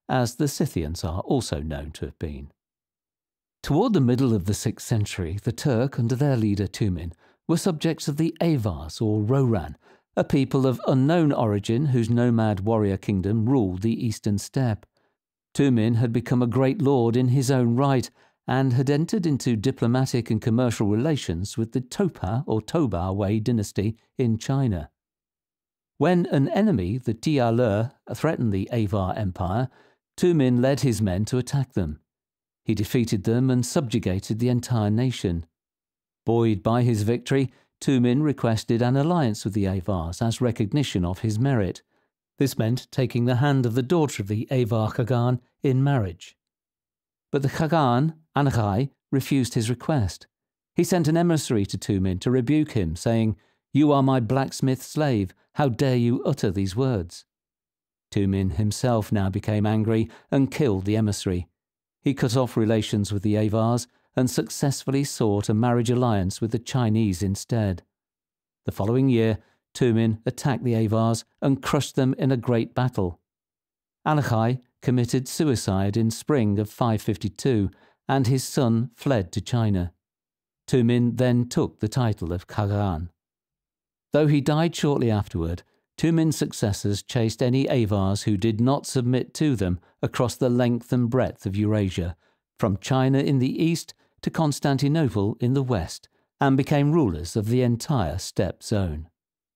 as the Scythians are also known to have been. Toward the middle of the 6th century, the Turk, under their leader Tumin, were subjects of the Avars or Roran, a people of unknown origin whose nomad warrior kingdom ruled the eastern steppe. Tumin had become a great lord in his own right and had entered into diplomatic and commercial relations with the Topa or Toba Wei dynasty in China. When an enemy, the Tiale, threatened the Avar Empire, Tumin led his men to attack them. He defeated them and subjugated the entire nation. Buoyed by his victory, Tumin requested an alliance with the Avars as recognition of his merit. This meant taking the hand of the daughter of the Avar Khagan in marriage. But the Khagan, Anaghai, refused his request. He sent an emissary to Tumin to rebuke him, saying, "You are my blacksmith slave. How dare you utter these words?" Tumin himself now became angry and killed the emissary. He cut off relations with the Avars and successfully sought a marriage alliance with the Chinese instead. The following year, Tumin attacked the Avars and crushed them in a great battle. Anaghai committed suicide in spring of 552, and his son fled to China. Tumin then took the title of Khagan. Though he died shortly afterward, Tumin's successors chased any Avars who did not submit to them across the length and breadth of Eurasia, from China in the east to Constantinople in the west, and became rulers of the entire steppe zone.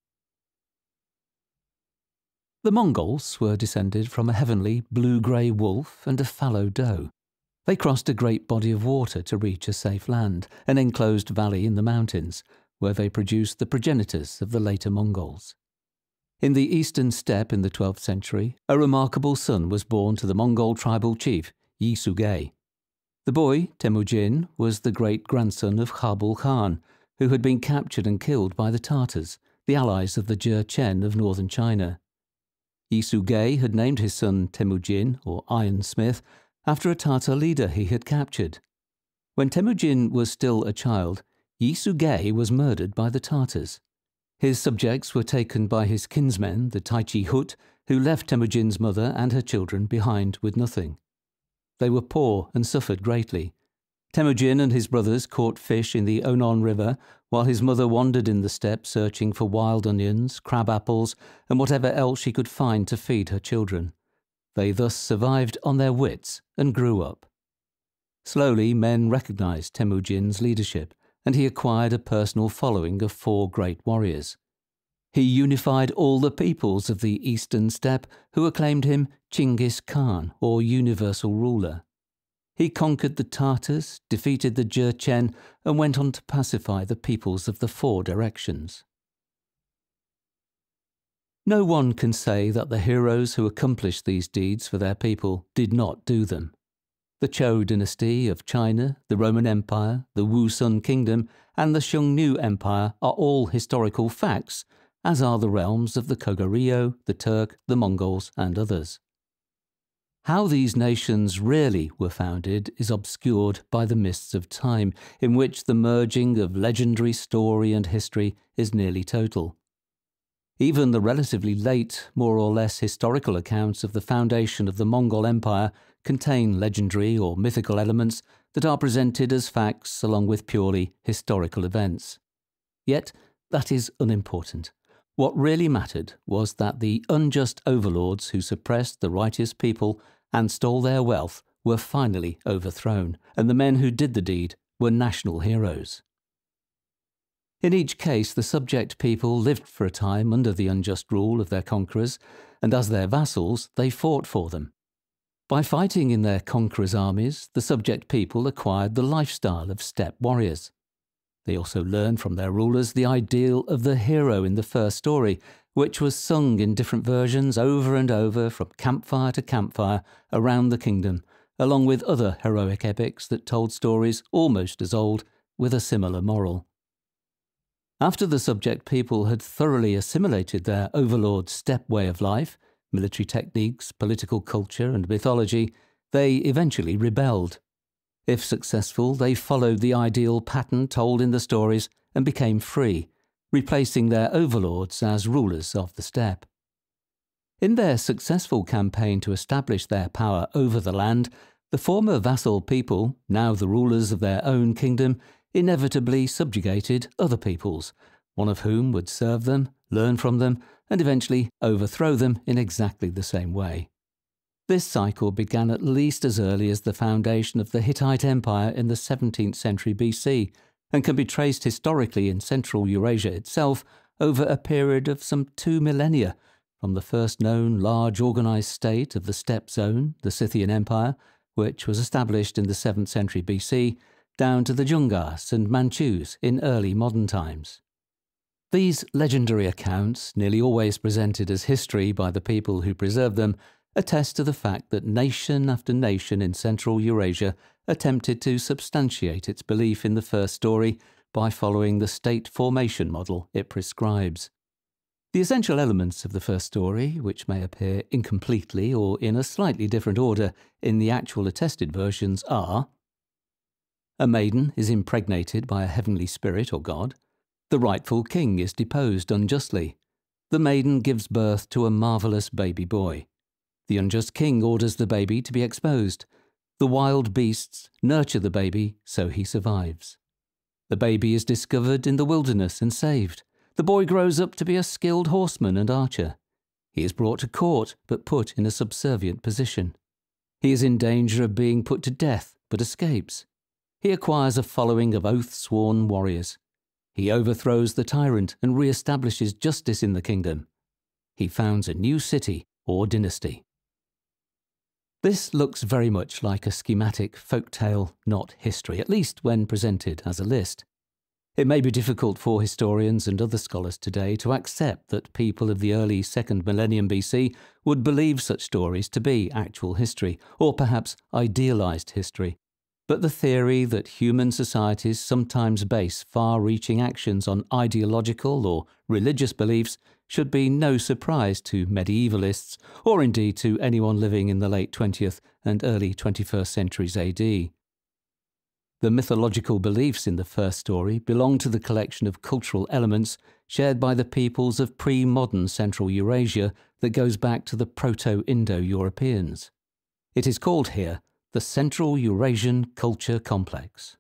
The Mongols were descended from a heavenly blue-grey wolf and a fallow doe. They crossed a great body of water to reach a safe land, an enclosed valley in the mountains, where they produced the progenitors of the later Mongols. In the eastern steppe in the 12th century, a remarkable son was born to the Mongol tribal chief, Yi-Sugei. The boy, Temujin, was the great-grandson of Khabul Khan, who had been captured and killed by the Tartars, the allies of the Jurchen of northern China. Yi-Sugei had named his son Temujin, or Ironsmith, after a Tartar leader he had captured. When Temujin was still a child, Yi-Sugei was murdered by the Tartars. His subjects were taken by his kinsmen, the Taichi Hut, who left Temujin's mother and her children behind with nothing. They were poor and suffered greatly. Temujin and his brothers caught fish in the Onon River, while his mother wandered in the steppe searching for wild onions, crab apples, and whatever else she could find to feed her children. They thus survived on their wits and grew up. Slowly, men recognized Temujin's leadership, and he acquired a personal following of 4 great warriors. He unified all the peoples of the eastern steppe who acclaimed him Genghis Khan, or universal ruler. He conquered the Tartars, defeated the Jurchen, and went on to pacify the peoples of the 4 directions. No one can say that the heroes who accomplished these deeds for their people did not do them. The Zhou dynasty of China, the Roman Empire, the Wusun Kingdom, and the Xiongnu Empire are all historical facts, as are the realms of the Goguryeo, the Turk, the Mongols, and others. How these nations really were founded is obscured by the mists of time, in which the merging of legendary story and history is nearly total. Even the relatively late, more or less historical accounts of the foundation of the Mongol Empire contain legendary or mythical elements that are presented as facts along with purely historical events. Yet, that is unimportant. What really mattered was that the unjust overlords who suppressed the righteous people and stole their wealth were finally overthrown, and the men who did the deed were national heroes. In each case, the subject people lived for a time under the unjust rule of their conquerors, and as their vassals, they fought for them. By fighting in their conquerors' armies, the subject people acquired the lifestyle of steppe warriors. They also learned from their rulers the ideal of the hero in the first story, which was sung in different versions over and over from campfire to campfire around the kingdom, along with other heroic epics that told stories almost as old with a similar moral. After the subject people had thoroughly assimilated their overlord's steppe way of life, military techniques, political culture, and mythology, they eventually rebelled. If successful, they followed the ideal pattern told in the stories and became free, replacing their overlords as rulers of the steppe. In their successful campaign to establish their power over the land, the former vassal people, now the rulers of their own kingdom, inevitably subjugated other peoples, one of whom would serve them, learn from them, and eventually overthrow them in exactly the same way. This cycle began at least as early as the foundation of the Hittite Empire in the 17th century BC, and can be traced historically in Central Eurasia itself over a period of some 2 millennia, from the first known large organised state of the steppe zone, the Scythian Empire, which was established in the 7th century BC, down to the Jungas and Manchus in early modern times. These legendary accounts, nearly always presented as history by the people who preserved them, attest to the fact that nation after nation in Central Eurasia attempted to substantiate its belief in the first story by following the state formation model it prescribes. The essential elements of the first story, which may appear incompletely or in a slightly different order in the actual attested versions, are: a maiden is impregnated by a heavenly spirit or god. The rightful king is deposed unjustly. The maiden gives birth to a marvellous baby boy. The unjust king orders the baby to be exposed. The wild beasts nurture the baby so he survives. The baby is discovered in the wilderness and saved. The boy grows up to be a skilled horseman and archer. He is brought to court but put in a subservient position. He is in danger of being put to death but escapes. He acquires a following of oath-sworn warriors. He overthrows the tyrant and re-establishes justice in the kingdom. He founds a new city or dynasty. This looks very much like a schematic folktale, not history, at least when presented as a list. It may be difficult for historians and other scholars today to accept that people of the early 2nd millennium BC would believe such stories to be actual history, or perhaps idealized history. But the theory that human societies sometimes base far-reaching actions on ideological or religious beliefs should be no surprise to medievalists, or indeed to anyone living in the late 20th and early 21st centuries AD. The mythological beliefs in the first story belong to the collection of cultural elements shared by the peoples of pre-modern Central Eurasia that goes back to the Proto-Indo-Europeans. It is called here the Central Eurasian Culture Complex.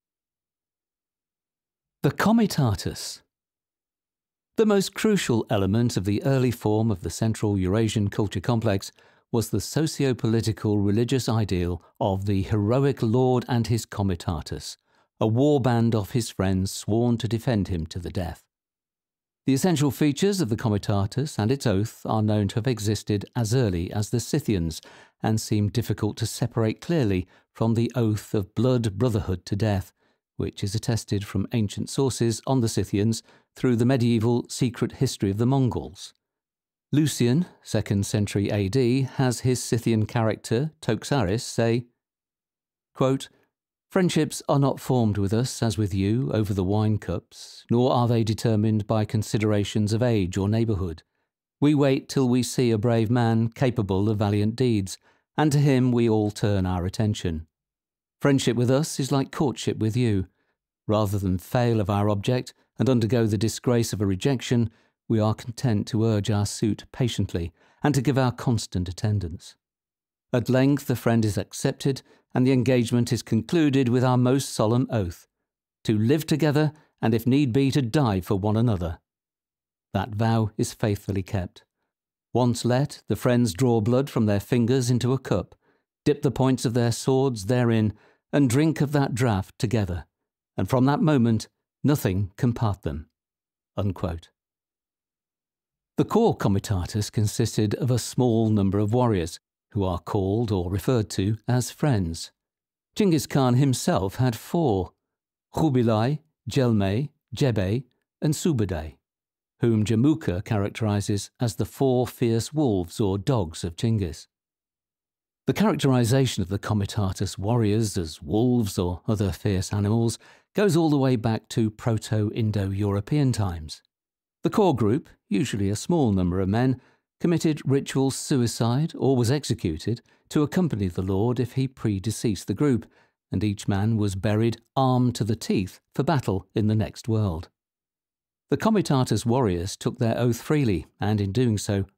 The Comitatus. The most crucial element of the early form of the Central Eurasian Culture Complex was the socio-political religious ideal of the heroic lord and his comitatus, a war band of his friends sworn to defend him to the death. The essential features of the comitatus and its oath are known to have existed as early as the Scythians and seem difficult to separate clearly from the oath of blood brotherhood to death, which is attested from ancient sources on the Scythians through the medieval secret history of the Mongols. Lucian, 2nd century AD, has his Scythian character, Toxaris, say, quote, "Friendships are not formed with us as with you over the wine cups, nor are they determined by considerations of age or neighbourhood. We wait till we see a brave man capable of valiant deeds, and to him we all turn our attention. Friendship with us is like courtship with you. Rather than fail of our object and undergo the disgrace of a rejection, we are content to urge our suit patiently and to give our constant attendance. At length the friend is accepted, and the engagement is concluded with our most solemn oath, to live together and if need be to die for one another. That vow is faithfully kept. Once let, the friends draw blood from their fingers into a cup, dip the points of their swords therein, and drink of that draught together, and from that moment nothing can part them." Unquote. The core comitatus consisted of a small number of warriors, who are called or referred to as friends. Genghis Khan himself had 4, Khubilai, Jelmeh, Jebeh, and Subadeh, whom Jamuka characterizes as the 4 fierce wolves or dogs of Genghis. The characterization of the comitatus warriors as wolves or other fierce animals goes all the way back to Proto-Indo-European times. The core group, usually a small number of men, committed ritual suicide or was executed to accompany the lord if he predeceased the group, and each man was buried armed to the teeth for battle in the next world. The comitatus warriors took their oath freely and in doing so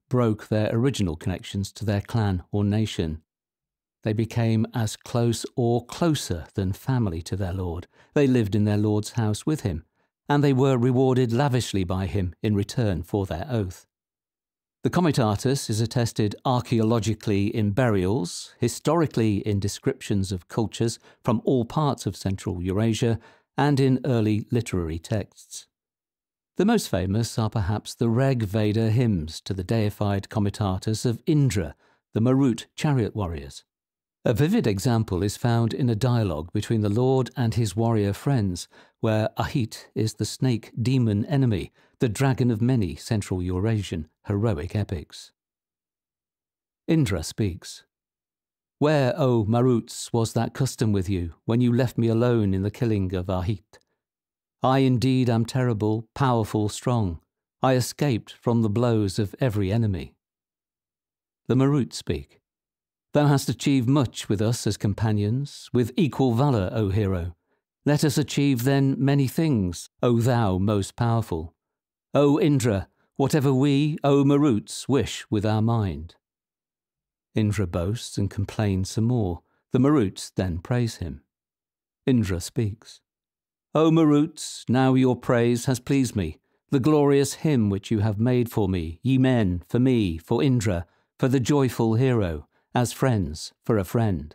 broke their original connections to their clan or nation. They became as close or closer than family to their lord. They lived in their lord's house with him, and they were rewarded lavishly by him in return for their oath. The comitatus is attested archaeologically in burials, historically in descriptions of cultures from all parts of Central Eurasia, and in early literary texts. The most famous are perhaps the Reg Veda hymns to the deified comitatus of Indra, the Marut chariot warriors. A vivid example is found in a dialogue between the Lord and his warrior friends, where Ahit is the snake demon enemy, the dragon of many Central Eurasian heroic epics. Indra speaks. Where, O Maruts, was that custom with you, when you left me alone in the killing of Ahit? I indeed am terrible, powerful, strong. I escaped from the blows of every enemy. The Maruts speak. Thou hast achieved much with us as companions, with equal valour, O hero. Let us achieve then many things, O thou most powerful. O Indra, whatever we, O Maruts, wish with our mind. Indra boasts and complains some more. The Maruts then praise him. Indra speaks. O Maruts, now your praise has pleased me. The glorious hymn which you have made for me, ye men, for me, for Indra, for the joyful hero, as friends for a friend.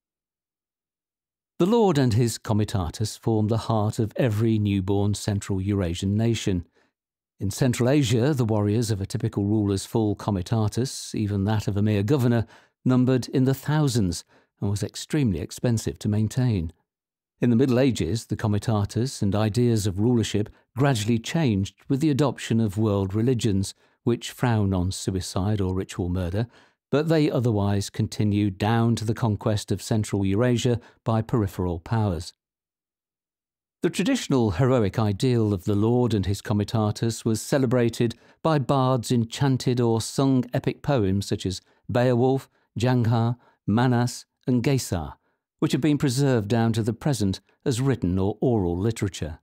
The Lord and his comitatus form the heart of every newborn Central Eurasian nation. In Central Asia, the warriors of a typical ruler's full comitatus, even that of a mere governor, numbered in the thousands and was extremely expensive to maintain. In the Middle Ages, the comitatus and ideas of rulership gradually changed with the adoption of world religions, which frown on suicide or ritual murder, but they otherwise continued down to the conquest of Central Eurasia by peripheral powers. The traditional heroic ideal of the Lord and his comitatus was celebrated by bards in chanted or sung epic poems such as Beowulf, Jangha, Manas and Gesar, which have been preserved down to the present as written or oral literature.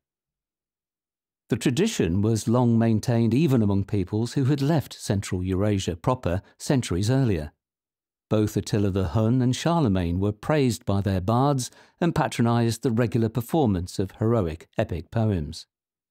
The tradition was long maintained even among peoples who had left Central Eurasia proper centuries earlier. Both Attila the Hun and Charlemagne were praised by their bards and patronised the regular performance of heroic epic poems.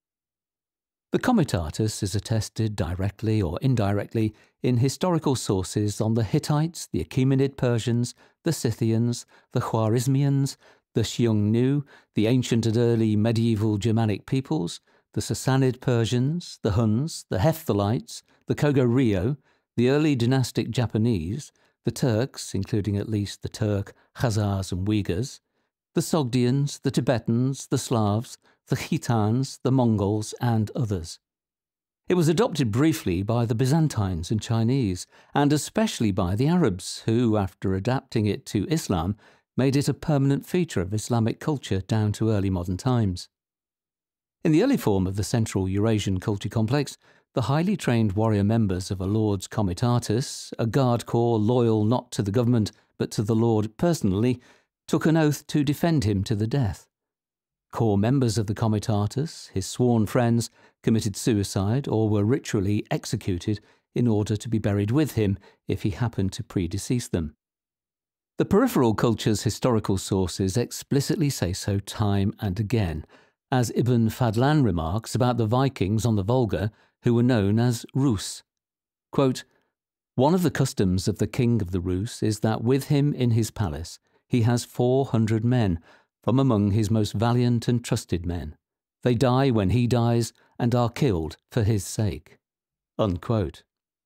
The comitatus is attested directly or indirectly in historical sources on the Hittites, the Achaemenid Persians, the Scythians, the Khwarezmians, the Xiongnu, the ancient and early medieval Germanic peoples, the Sassanid Persians, the Huns, the Hephthalites, the Koguryo, the early dynastic Japanese, the Turks, including at least the Turk, Khazars and Uyghurs, the Sogdians, the Tibetans, the Slavs, the Khitans, the Mongols and others. It was adopted briefly by the Byzantines and Chinese, and especially by the Arabs, who, after adapting it to Islam, made it a permanent feature of Islamic culture down to early modern times. In the early form of the Central Eurasian culture complex, the highly trained warrior members of a lord's comitatus, a guard corps loyal not to the government but to the lord personally, took an oath to defend him to the death. Core members of the comitatus, his sworn friends, committed suicide or were ritually executed in order to be buried with him if he happened to predecease them. The peripheral culture's historical sources explicitly say so time and again, as Ibn Fadlan remarks about the Vikings on the Volga who were known as Rus. Quote, one of the customs of the king of the Rus is that with him in his palace he has 400 men, from among his most valiant and trusted men. They die when he dies and are killed for his sake. Unquote.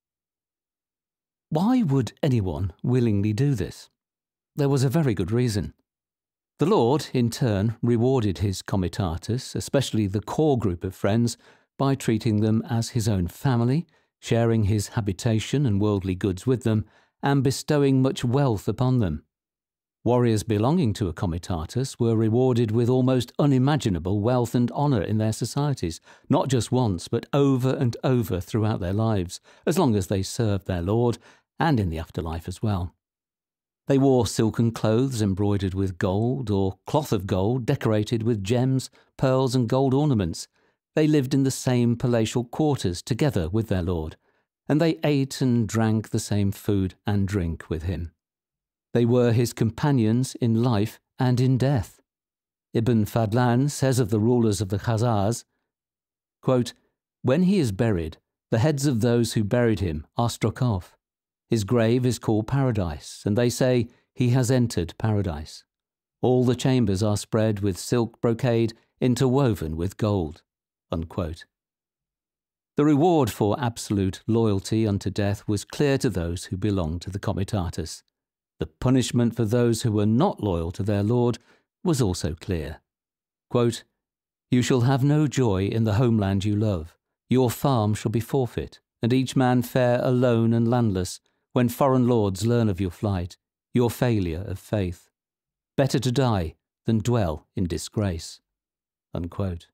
Why would anyone willingly do this? There was a very good reason. The Lord, in turn, rewarded his comitatus, especially the core group of friends, by treating them as his own family, sharing his habitation and worldly goods with them, and bestowing much wealth upon them. Warriors belonging to a comitatus were rewarded with almost unimaginable wealth and honour in their societies, not just once, but over and over throughout their lives, as long as they served their Lord, and in the afterlife as well. They wore silken clothes embroidered with gold, or cloth of gold decorated with gems, pearls and gold ornaments. They lived in the same palatial quarters together with their lord, and they ate and drank the same food and drink with him. They were his companions in life and in death. Ibn Fadlan says of the rulers of the Khazars, quote, "When he is buried, the heads of those who buried him are struck off. His grave is called Paradise, and they say, he has entered Paradise. All the chambers are spread with silk brocade interwoven with gold." Unquote. The reward for absolute loyalty unto death was clear to those who belonged to the comitatus. The punishment for those who were not loyal to their lord was also clear. Quote, "You shall have no joy in the homeland you love. Your farm shall be forfeit, and each man fare alone and landless, when foreign lords learn of your flight, your failure of faith. Better to die than dwell in disgrace." Unquote.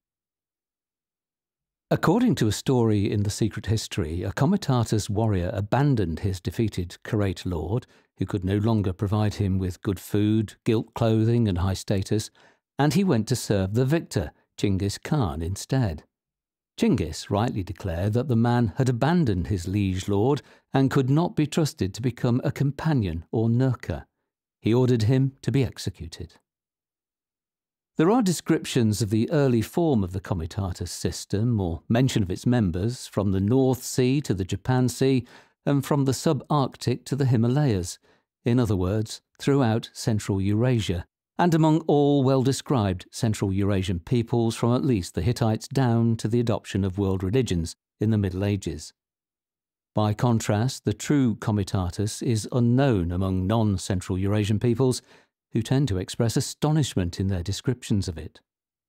According to a story in the Secret History, a comitatus warrior abandoned his defeated Kurate lord, who could no longer provide him with good food, gilt clothing and high status, and he went to serve the victor, Genghis Khan, instead. Genghis rightly declared that the man had abandoned his liege lord and could not be trusted to become a companion or nurka. He ordered him to be executed. There are descriptions of the early form of the comitatus system, or mention of its members, from the North Sea to the Japan Sea, and from the subarctic to the Himalayas, in other words, throughout Central Eurasia, and among all well-described Central Eurasian peoples from at least the Hittites down to the adoption of world religions in the Middle Ages. By contrast, the true comitatus is unknown among non-Central Eurasian peoples, who tend to express astonishment in their descriptions of it.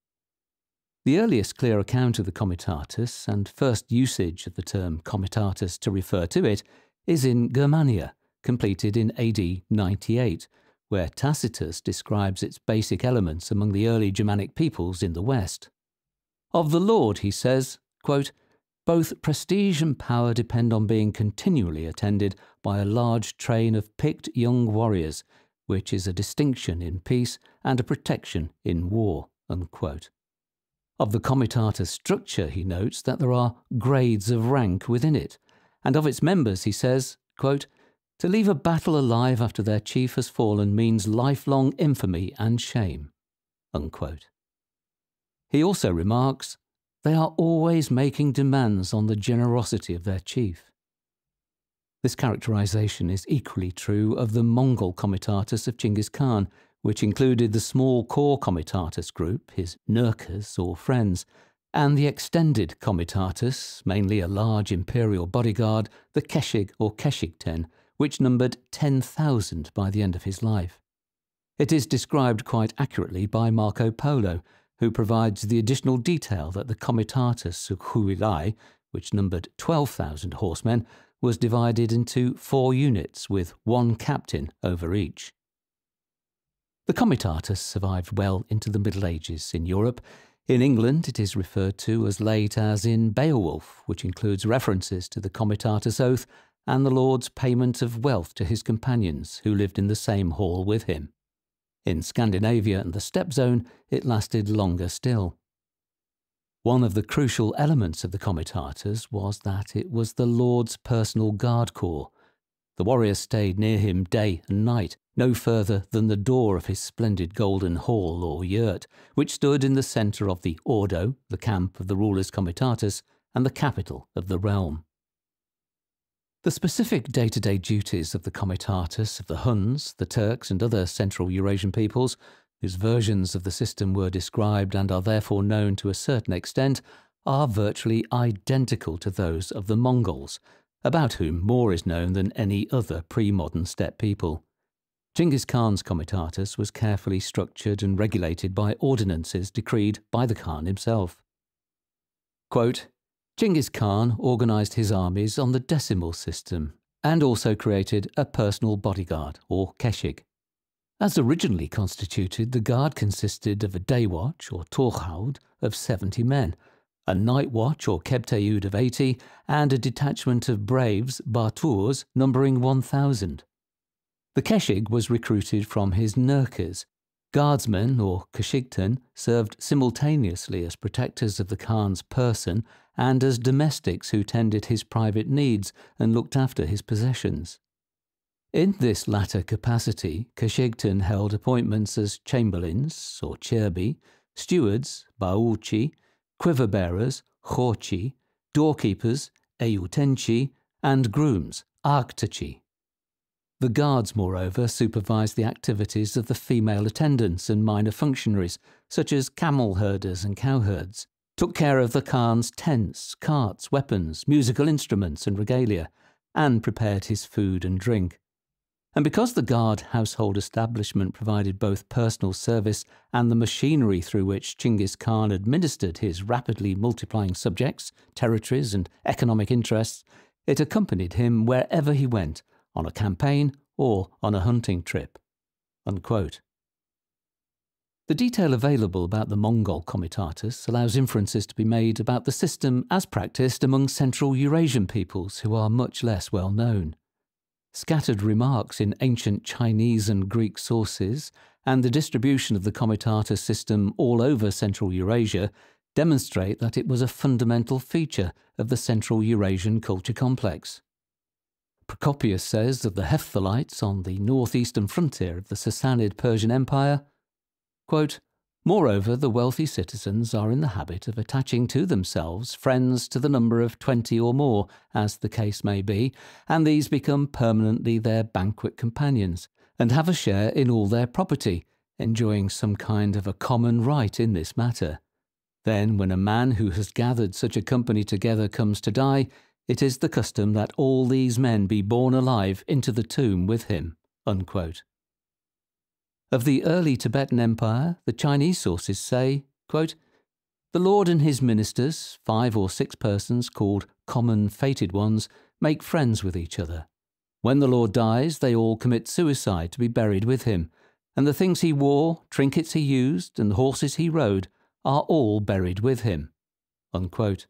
The earliest clear account of the comitatus, and first usage of the term comitatus to refer to it, is in Germania, completed in AD 98, where Tacitus describes its basic elements among the early Germanic peoples in the West. Of the lord, he says, quote, "Both prestige and power depend on being continually attended by a large train of picked young warriors, which is a distinction in peace and a protection in war." Unquote. Of the comitatus structure, he notes that there are grades of rank within it, and of its members he says, quote, "To leave a battle alive after their chief has fallen means lifelong infamy and shame." Unquote. He also remarks, "They are always making demands on the generosity of their chief." This characterization is equally true of the Mongol comitatus of Genghis Khan, which included the small core comitatus group, his nurkas or friends, and the extended comitatus, mainly a large imperial bodyguard, the keshig or keshigten, which numbered 10,000 by the end of his life. It is described quite accurately by Marco Polo, who provides the additional detail that the comitatus of Huilai, which numbered 12,000 horsemen, was divided into 4 units with 1 captain over each. The comitatus survived well into the Middle Ages in Europe. In England it is referred to as late as in Beowulf, which includes references to the comitatus oath and the lord's payment of wealth to his companions who lived in the same hall with him. In Scandinavia and the steppe zone it lasted longer still. One of the crucial elements of the comitatus was that it was the lord's personal guard corps. The warriors stayed near him day and night, no further than the door of his splendid golden hall or yurt, which stood in the centre of the ordo, the camp of the ruler's comitatus, and the capital of the realm. The specific day-to-day duties of the comitatus of the Huns, the Turks and other Central Eurasian peoples, whose versions of the system were described and are therefore known to a certain extent, are virtually identical to those of the Mongols, about whom more is known than any other pre-modern steppe people. Genghis Khan's comitatus was carefully structured and regulated by ordinances decreed by the Khan himself. Quote, "Genghis Khan organised his armies on the decimal system and also created a personal bodyguard, or keshig. As originally constituted, the guard consisted of a day watch, or torhaud, of 70 men, a night watch, or kebteud, of 80, and a detachment of braves, bartours, numbering 1,000. The keshig was recruited from his nurkas, Guardsmen, or kashigten, served simultaneously as protectors of the Khan's person and as domestics who tended his private needs and looked after his possessions. In this latter capacity, kashigten held appointments as chamberlains, or cherbi, stewards, baochi, quiver-bearers, khochi, doorkeepers, eyutenchi, and grooms, arktachi. The guards, moreover, supervised the activities of the female attendants and minor functionaries, such as camel herders and cowherds, took care of the Khan's tents, carts, weapons, musical instruments and regalia, and prepared his food and drink. And because the guard household establishment provided both personal service and the machinery through which Genghis Khan administered his rapidly multiplying subjects, territories and economic interests, it accompanied him wherever he went, on a campaign or on a hunting trip." Unquote. The detail available about the Mongol comitatus allows inferences to be made about the system as practiced among Central Eurasian peoples who are much less well known. Scattered remarks in ancient Chinese and Greek sources and the distribution of the comitatus system all over Central Eurasia demonstrate that it was a fundamental feature of the Central Eurasian culture complex. Procopius says of the Hephthalites on the northeastern frontier of the Sassanid Persian Empire, quote, "Moreover, the wealthy citizens are in the habit of attaching to themselves friends to the number of 20 or more, as the case may be, and these become permanently their banquet companions, and have a share in all their property, enjoying some kind of a common right in this matter. Then, when a man who has gathered such a company together comes to die, it is the custom that all these men be borne alive into the tomb with him." Unquote. Of the early Tibetan Empire, the Chinese sources say, quote, "The Lord and his ministers, 5 or 6 persons called common fated ones, make friends with each other. When the Lord dies, they all commit suicide to be buried with him, and the things he wore, trinkets he used, and the horses he rode are all buried with him." Unquote.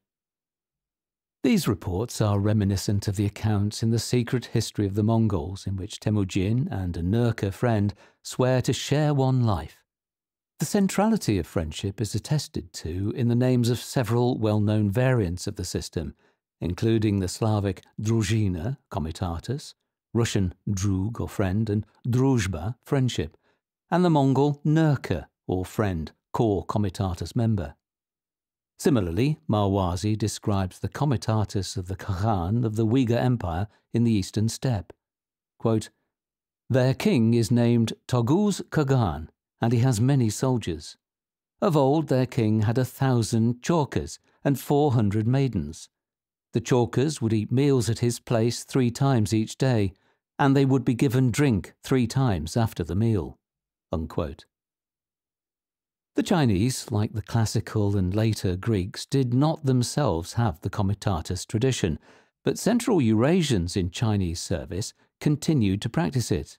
These reports are reminiscent of the accounts in the secret history of the Mongols in which Temujin and a Nurka friend swear to share one life. The centrality of friendship is attested to in the names of several well-known variants of the system, including the Slavic druzhina, comitatus, Russian drug or friend, and druzhba, friendship, and the Mongol Nurka or friend, core comitatus member. Similarly, Marwazi describes the comitatus of the Kaghan of the Uyghur Empire in the Eastern Steppe. Quote, "Their king is named Toguz Kaghan, and he has many soldiers. Of old their king had 1,000 chorkas and 400 maidens. The chorkas would eat meals at his place 3 times each day, and they would be given drink 3 times after the meal." Unquote. The Chinese, like the classical and later Greeks, did not themselves have the comitatus tradition, but Central Eurasians in Chinese service continued to practice it.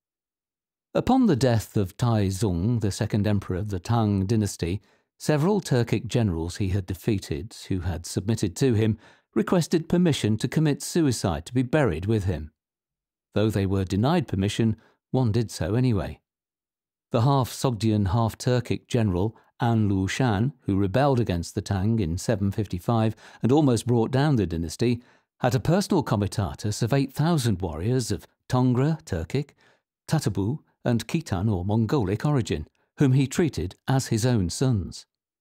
Upon the death of Taizong, the second emperor of the Tang dynasty, several Turkic generals he had defeated, who had submitted to him, requested permission to commit suicide to be buried with him. Though they were denied permission, one did so anyway. The half-Sogdian, half-Turkic general An Lu Shan, who rebelled against the Tang in 755 and almost brought down the dynasty, had a personal comitatus of 8,000 warriors of Tongra, Turkic, Tatabu, and Khitan or Mongolic origin, whom he treated as his own sons.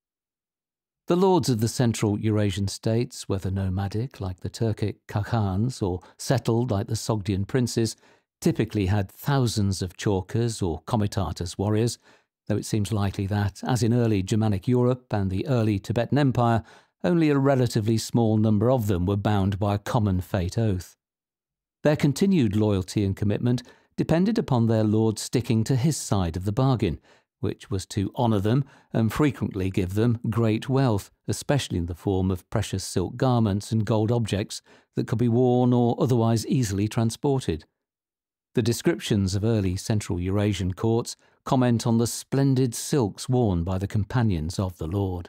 The lords of the Central Eurasian states, whether nomadic like the Turkic Kakhans or settled like the Sogdian princes, typically had thousands of chorkas or comitatus warriors, though it seems likely that, as in early Germanic Europe and the early Tibetan Empire, only a relatively small number of them were bound by a common fate oath. Their continued loyalty and commitment depended upon their lord sticking to his side of the bargain, which was to honour them and frequently give them great wealth, especially in the form of precious silk garments and gold objects that could be worn or otherwise easily transported. The descriptions of early Central Eurasian courts comment on the splendid silks worn by the companions of the lord.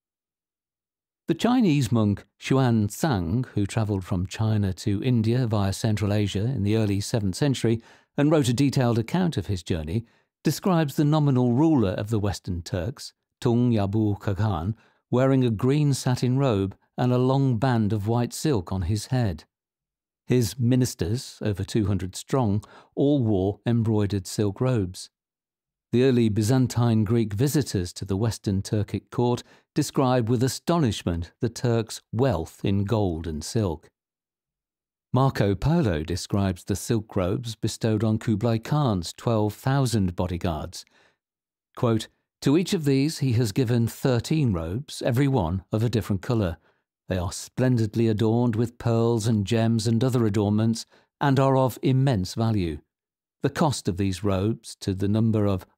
The Chinese monk Xuan Zang, who travelled from China to India via Central Asia in the early 7th century and wrote a detailed account of his journey, describes the nominal ruler of the Western Turks, Tung Yabu Khan, wearing a green satin robe and a long band of white silk on his head. His ministers, over 200 strong, all wore embroidered silk robes. The early Byzantine Greek visitors to the Western Turkic court describe with astonishment the Turks' wealth in gold and silk. Marco Polo describes the silk robes bestowed on Kublai Khan's 12,000 bodyguards. Quote, "To each of these he has given 13 robes, every one of a different colour. They are splendidly adorned with pearls and gems and other adornments, and are of immense value. The cost of these robes, to the number of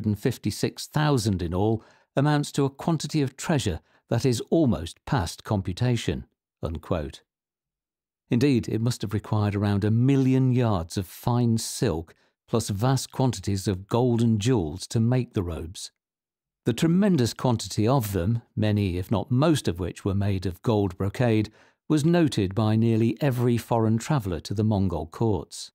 156,000 in all, amounts to a quantity of treasure that is almost past computation." Unquote. Indeed, it must have required around 1,000,000 yards of fine silk, plus vast quantities of gold and jewels to make the robes. The tremendous quantity of them, many if not most of which were made of gold brocade, was noted by nearly every foreign traveller to the Mongol courts.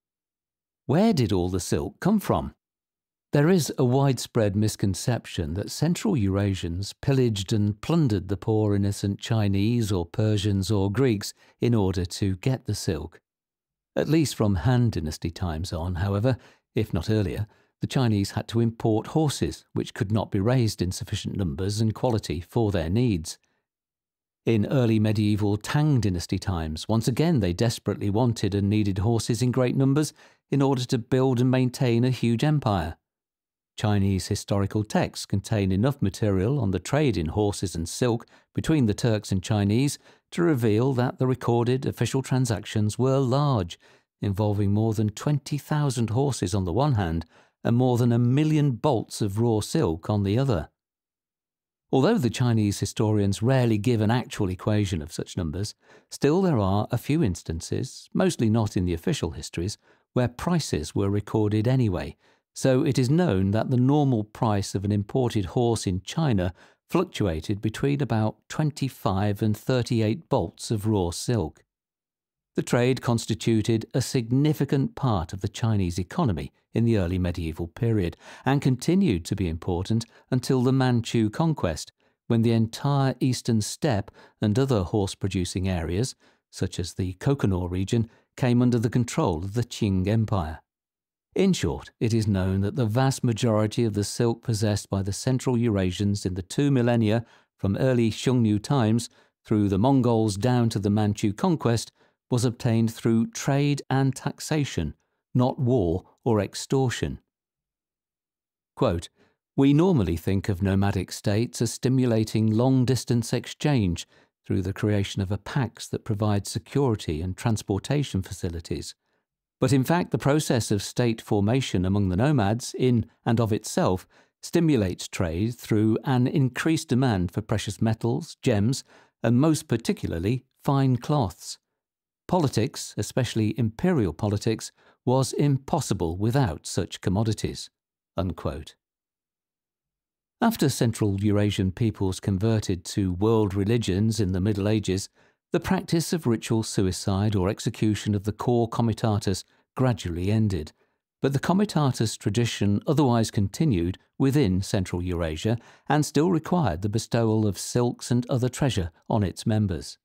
Where did all the silk come from? There is a widespread misconception that Central Eurasians pillaged and plundered the poor innocent Chinese or Persians or Greeks in order to get the silk. At least from Han Dynasty times on, however, if not earlier, the Chinese had to import horses which could not be raised in sufficient numbers and quality for their needs. In early medieval Tang Dynasty times, once again they desperately wanted and needed horses in great numbers in order to build and maintain a huge empire. Chinese historical texts contain enough material on the trade in horses and silk between the Turks and Chinese to reveal that the recorded official transactions were large, involving more than 20,000 horses on the one hand and more than 1,000,000 bolts of raw silk on the other. Although the Chinese historians rarely give an actual equation of such numbers, still there are a few instances, mostly not in the official histories, where prices were recorded anyway, so it is known that the normal price of an imported horse in China fluctuated between about 25 and 38 bolts of raw silk. The trade constituted a significant part of the Chinese economy in the early medieval period and continued to be important until the Manchu conquest, when the entire eastern steppe and other horse-producing areas, such as the Kokonor region, came under the control of the Qing Empire. In short, it is known that the vast majority of the silk possessed by the Central Eurasians in the 2 millennia from early Xiongnu times through the Mongols down to the Manchu conquest was obtained through trade and taxation, not war or extortion. Quote, "We normally think of nomadic states as stimulating long-distance exchange through the creation of a pax that provides security and transportation facilities. But in fact, the process of state formation among the nomads, in and of itself, stimulates trade through an increased demand for precious metals, gems, and most particularly fine cloths. Politics, especially imperial politics, was impossible without such commodities." Unquote. After Central Eurasian peoples converted to world religions in the Middle Ages, the practice of ritual suicide or execution of the core comitatus gradually ended, but the comitatus tradition otherwise continued within Central Eurasia and still required the bestowal of silks and other treasure on its members.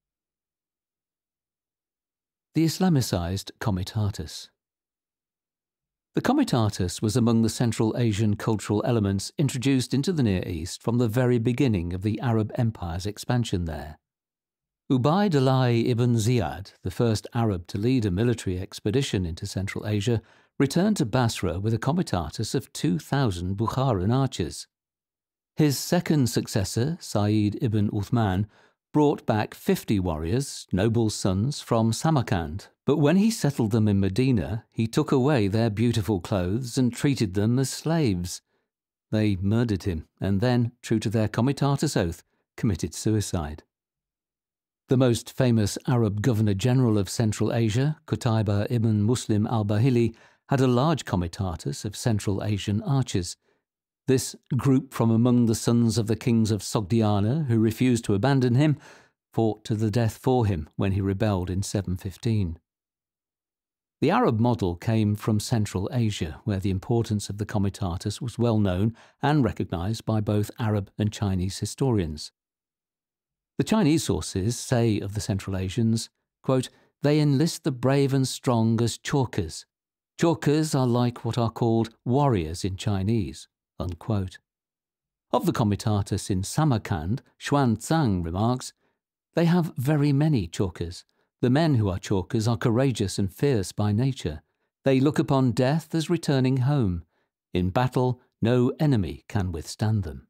The Islamicized comitatus. The comitatus was among the Central Asian cultural elements introduced into the Near East from the very beginning of the Arab Empire's expansion there. Ubayd Allah ibn Ziyad, the first Arab to lead a military expedition into Central Asia, returned to Basra with a comitatus of 2,000 Bukharan archers. His second successor, Sa'id ibn Uthman, brought back 50 warriors, noble sons, from Samarkand, but when he settled them in Medina, he took away their beautiful clothes and treated them as slaves. They murdered him, and then, true to their comitatus oath, committed suicide. The most famous Arab Governor-General of Central Asia, Qutayba ibn Muslim al-Bahili, had a large comitatus of Central Asian archers. This group from among the sons of the kings of Sogdiana, who refused to abandon him, fought to the death for him when he rebelled in 715. The Arab model came from Central Asia, where the importance of the comitatus was well known and recognized by both Arab and Chinese historians. The Chinese sources say of the Central Asians, quote, "They enlist the brave and strong as chorkas. Chorkas are like what are called warriors in Chinese," unquote. Of the comitatus in Samarkand, Xuanzang remarks, "They have very many chorkas. The men who are chorkas are courageous and fierce by nature. They look upon death as returning home. In battle, no enemy can withstand them."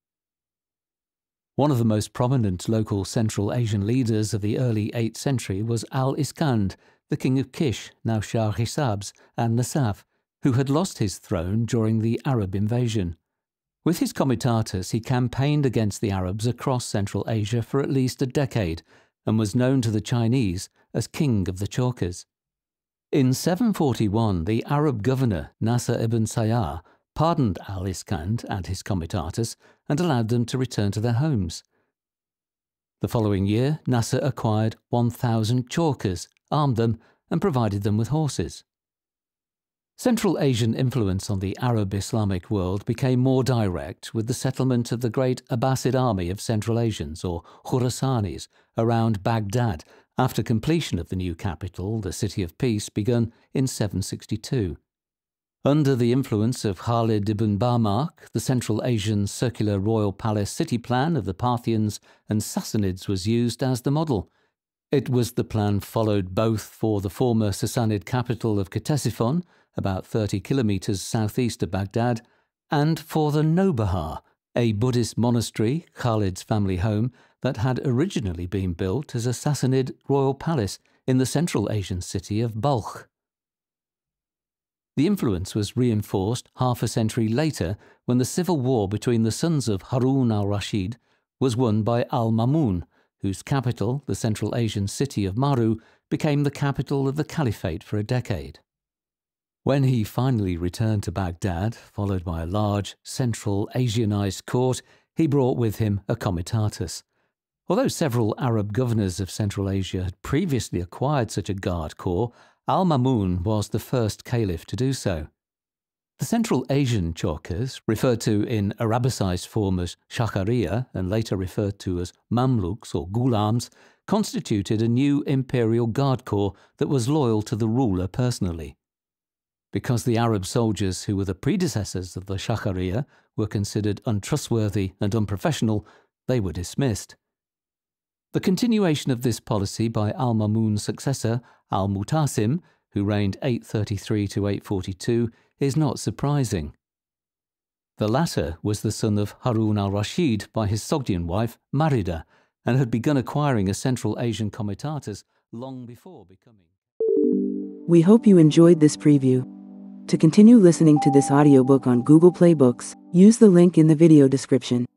One of the most prominent local Central Asian leaders of the early 8th century was Al-Iskand, the king of Kish, now Shah Hisabs, and Nasaf, who had lost his throne during the Arab invasion. With his comitatus, he campaigned against the Arabs across Central Asia for at least a decade, and was known to the Chinese as King of the Chorkas. In 741, the Arab governor Nasr ibn Sayyar pardoned Al-Iskand and his comitatus and allowed them to return to their homes. The following year, Nasr acquired 1,000 chorkas, armed them, and provided them with horses. Central Asian influence on the Arab Islamic world became more direct with the settlement of the great Abbasid army of Central Asians, or Khurasanis, around Baghdad after completion of the new capital, the City of Peace, begun in 762. Under the influence of Khalid ibn Barmak, the Central Asian circular royal palace city plan of the Parthians and Sassanids was used as the model. It was the plan followed both for the former Sassanid capital of Ctesiphon, about 30 kilometers southeast of Baghdad, and for the Nobahar, a Buddhist monastery, Khalid's family home, that had originally been built as a Sassanid royal palace in the Central Asian city of Balkh. The influence was reinforced half a century later when the civil war between the sons of Harun al-Rashid was won by al-Mamun, whose capital, the Central Asian city of Maru, became the capital of the caliphate for a decade. When he finally returned to Baghdad, followed by a large Central Asianized court, he brought with him a comitatus. Although several Arab governors of Central Asia had previously acquired such a guard corps, al-Mamun was the first caliph to do so. The Central Asian chorkas, referred to in Arabicized form as Shakariya and later referred to as Mamluks or Gulams, constituted a new imperial guard corps that was loyal to the ruler personally. Because the Arab soldiers who were the predecessors of the Shakariya were considered untrustworthy and unprofessional, they were dismissed. The continuation of this policy by al-Mamun's successor, al-Mutasim, who reigned 833 to 842, is not surprising. The latter was the son of Harun al-Rashid by his Sogdian wife, Marida, and had begun acquiring a Central Asian comitatus long before becoming... We hope you enjoyed this preview. To continue listening to this audiobook on Google Play Books, use the link in the video description.